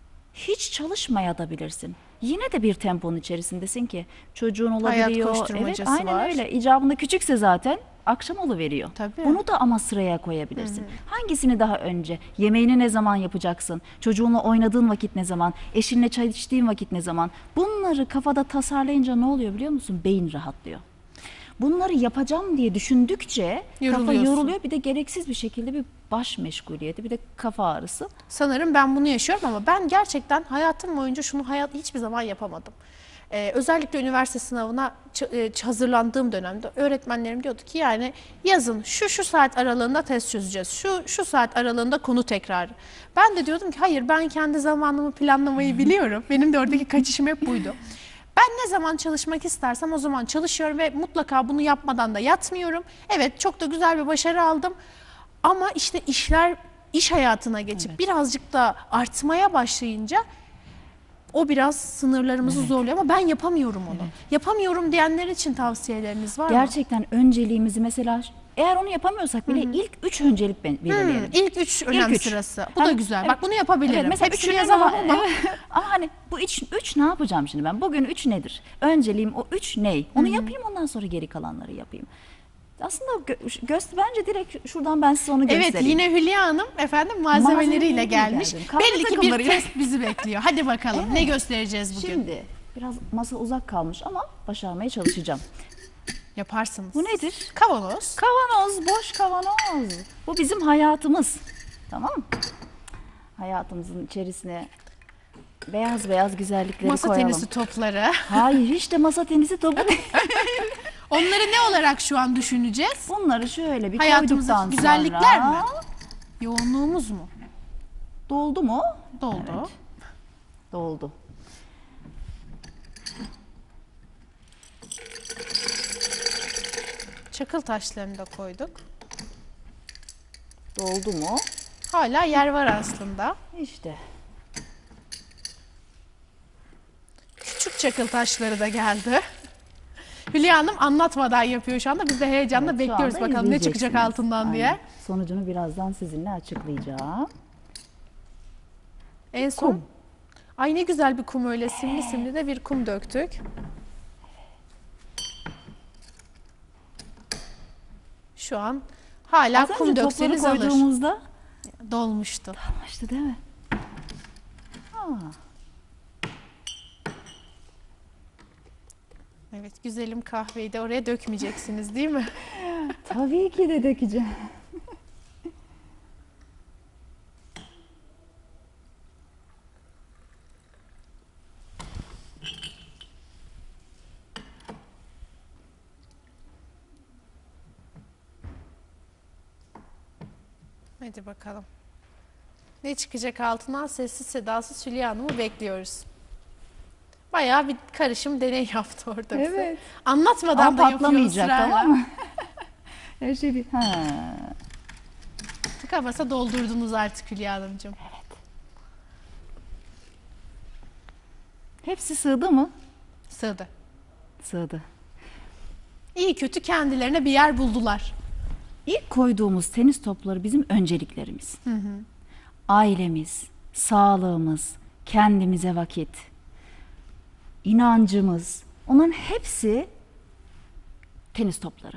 Hiç çalışmaya da bilirsin. Yine de bir temponun içerisindesin ki çocuğun olabiliyor. Hayat Evet, koşturmacası aynen var. öyle. İcabında küçükse zaten akşam oluveriyor. Tabii. Bunu da ama sıraya koyabilirsin. Hangisini daha önce? Yemeğini ne zaman yapacaksın? Çocuğunla oynadığın vakit ne zaman? Eşinle çay içtiğin vakit ne zaman? Bunları kafada tasarlayınca ne oluyor biliyor musun? Beyin rahatlıyor. Bunları yapacağım diye düşündükçe kafa Yoruluyorsun. yoruluyor. Bir de gereksiz bir şekilde bir baş meşguliyeti, bir de kafa ağrısı. Sanırım ben bunu yaşıyorum ama ben gerçekten hayatım boyunca şunu hiçbir zaman yapamadım. Özellikle üniversite sınavına hazırlandığım dönemde öğretmenlerim diyordu ki yani yazın şu saat aralığında test çözeceğiz. Şu saat aralığında konu tekrarı. Ben de diyordum ki hayır, ben kendi zamanımı planlamayı biliyorum. Benim de oradaki kaçışım hep buydu. Ben ne zaman çalışmak istersem o zaman çalışıyorum ve mutlaka bunu yapmadan da yatmıyorum. Evet, çok da güzel bir başarı aldım. Ama işte iş hayatına geçip birazcık da artmaya başlayınca o biraz sınırlarımızı zorluyor ama ben yapamıyorum onu. Yapamıyorum diyenler için tavsiyeleriniz var mı? Gerçekten önceliğimizi mesela eğer onu yapamıyorsak bile ilk 3 öncelik belirleyelim. İlk 3 önem üç. sırası. Bu Hani, da güzel. evet. Bak bunu yapabilirim. Evet, mesela Hepsini üçünü yazamam ama. ama hani bu üç ne yapacağım şimdi ben? Bugün 3 nedir? Önceliğim o 3 ney? Onu yapayım, ondan sonra geri kalanları yapayım. Aslında bence direkt şuradan ben size onu göstereyim. Evet, yine Hülya Hanım efendim malzemeleriyle Malzemeleriyle gelmiş. geldim. Kahve Belli ki bir takımlarıyla. test bizi bekliyor. Hadi bakalım ne göstereceğiz bugün? Şimdi biraz masa uzak kalmış ama başarmaya çalışacağım. Yaparsınız. Bu nedir? Kavanoz. Kavanoz, boş kavanoz. Bu bizim hayatımız. Tamam mı? Hayatımızın içerisine beyaz beyaz güzellikleri Masa koyalım. tenisi topları. Hayır, hiç de masa tenisi topu değil. Onları ne olarak şu an düşüneceğiz? Bunları şöyle bir Hayatımızın koyduktan güzellikler sonra... mi? Yoğunluğumuz mu? Doldu mu? Doldu. Evet, doldu. Çakıl taşlarını da koyduk. Doldu mu? Hala yer var aslında. İşte. Küçük çakıl taşları da geldi. Hülya Hanım anlatmadan yapıyor şu anda. Biz de heyecanla Evet, şu bekliyoruz anda bakalım ne çıkacak izleyeceksiniz. altından diye. Aynen. Sonucunu birazdan sizinle açıklayacağım. En son. Kum. Ay ne güzel bir kum, öyle simli simli de bir kum döktük. Şu an hala Az kum önce topları dökseniz alır. koyduğumuzda Dolmuştu. işte değil mi? Evet, güzelim kahveyi de oraya dökmeyeceksiniz değil mi? Tabii ki de dökeceğim. Hadi bakalım. Ne çıkacak altından, sessiz sedasız Hülya Hanım'ı bekliyoruz. Bayağı bir karışım deney yaptı orada bize. Evet. Anlatmadan Ama da yapıyor patlamayacak, ısrarla. tamam mı? Her şey bir Tıka basa doldurdunuz artık Hülya Hanımcığım. Hepsi sığdı mı? Sığdı. Sığdı. İyi kötü kendilerine bir yer buldular. İlk koyduğumuz tenis topları bizim önceliklerimiz. Ailemiz, sağlığımız, kendimize vakit, inancımız, onların hepsi tenis topları.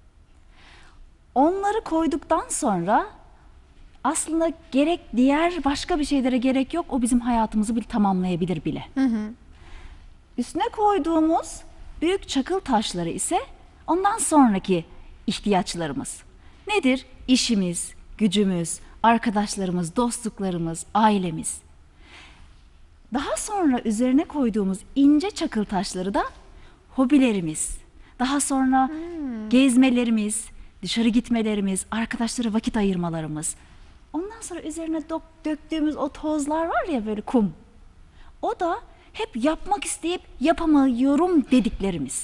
Onları koyduktan sonra aslında gerek diğer başka bir şeylere gerek yok. O bizim hayatımızı bir tamamlayabilir bile. Üstüne koyduğumuz büyük çakıl taşları ise ondan sonraki ihtiyaçlarımız. Nedir? İşimiz, gücümüz, arkadaşlarımız, dostluklarımız, ailemiz. Daha sonra üzerine koyduğumuz ince çakıl taşları da hobilerimiz. Daha sonra gezmelerimiz, dışarı gitmelerimiz, arkadaşlara vakit ayırmalarımız. Ondan sonra üzerine döktüğümüz o tozlar var ya, böyle kum. O da hep yapmak isteyip yapamıyorum dediklerimiz.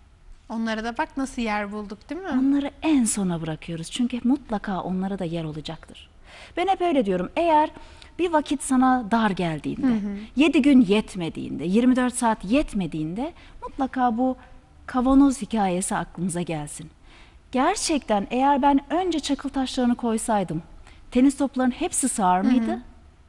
Onlara da bak nasıl yer bulduk, değil mi? Onları en sona bırakıyoruz. Çünkü mutlaka onlara da yer olacaktır. Ben hep öyle diyorum. Eğer bir vakit sana dar geldiğinde, 7 gün yetmediğinde, 24 saat yetmediğinde mutlaka bu kavanoz hikayesi aklınıza gelsin. Gerçekten eğer ben önce çakıl taşlarını koysaydım, tenis toplarının hepsi sığar mıydı?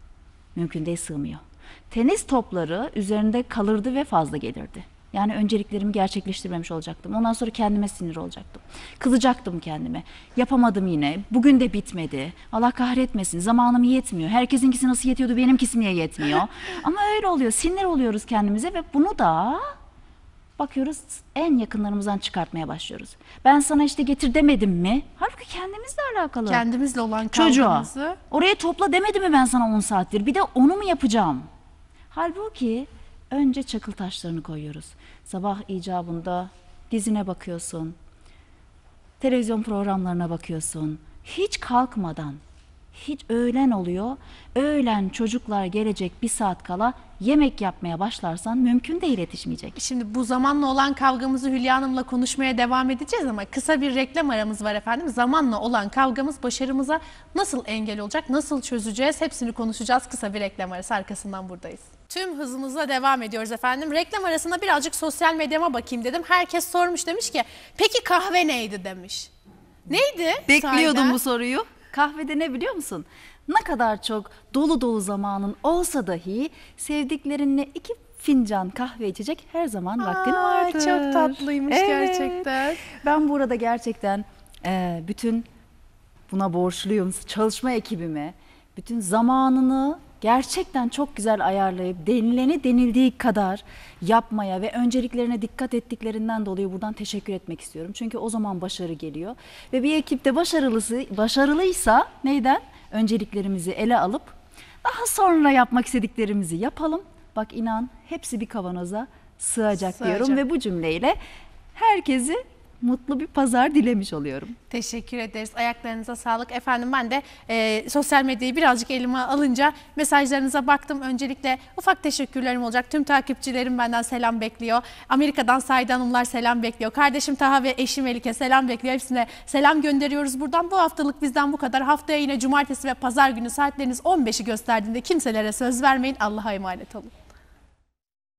Mümkün değil, sığmıyor. Tenis topları üzerinde kalırdı ve fazla gelirdi. Yani önceliklerimi gerçekleştirmemiş olacaktım. Ondan sonra kendime sinir olacaktım. Kızacaktım kendime. Yapamadım yine. Bugün de bitmedi. Allah kahretmesin. Zamanım yetmiyor. Herkesinkisi nasıl yetiyordu, benimkisi niye yetmiyor? Ama öyle oluyor. Sinir oluyoruz kendimize ve bunu da bakıyoruz en yakınlarımızdan çıkartmaya başlıyoruz. Ben sana işte getir demedim mi? Halbuki kendimizle alakalı. Kendimizle olan Çocuğa kavgamızı. oraya topla demedim mi ben sana 10 saattir? Bir de onu mu yapacağım? Halbuki önce çakıl taşlarını koyuyoruz. Sabah icabında dizine bakıyorsun. Televizyon programlarına bakıyorsun. Hiç kalkmadan. Hiç öğlen oluyor. Öğlen çocuklar gelecek bir saat kala yemek yapmaya başlarsan mümkün değil, yetişmeyecek. Şimdi bu zamanla olan kavgamızı Hülya Hanım'la konuşmaya devam edeceğiz ama kısa bir reklam aramız var efendim. Zamanla olan kavgamız başarımıza nasıl engel olacak, nasıl çözeceğiz, hepsini konuşacağız. Kısa bir reklam arası, arkasından buradayız. Tüm hızımızla devam ediyoruz efendim. Reklam arasında birazcık sosyal medyama bakayım dedim. Herkes sormuş, demiş ki peki kahve neydi demiş. Neydi? Bekliyordum sahiden? bu soruyu. Kahvede ne biliyor musun? Ne kadar çok dolu dolu zamanın olsa dahi sevdiklerinle 2 fincan kahve içecek her zaman vaktin vardır. Çok tatlıymış gerçekten. Ben burada gerçekten bütün buna borçluyum, çalışma ekibime. Bütün zamanını gerçekten çok güzel ayarlayıp denileni denildiği kadar yapmaya ve önceliklerine dikkat ettiklerinden dolayı buradan teşekkür etmek istiyorum. Çünkü o zaman başarı geliyor. Ve bir ekipte başarılıysa neyden? Önceliklerimizi ele alıp daha sonra yapmak istediklerimizi yapalım. Bak inan hepsi bir kavanoza sığacak diyorum ve bu cümleyle herkesi mutlu bir pazar dilemiş oluyorum. Teşekkür ederiz. Ayaklarınıza sağlık. Efendim ben de sosyal medyayı birazcık elime alınca mesajlarınıza baktım. Öncelikle ufak teşekkürlerim olacak. Tüm takipçilerim benden selam bekliyor. Amerika'dan Saide Hanımlar selam bekliyor. Kardeşim Taha ve eşim Melike selam bekliyor. Hepsine selam gönderiyoruz buradan. Bu haftalık bizden bu kadar. Haftaya yine cumartesi ve pazar günü saatleriniz 15'i gösterdiğinde kimselere söz vermeyin. Allah'a emanet olun.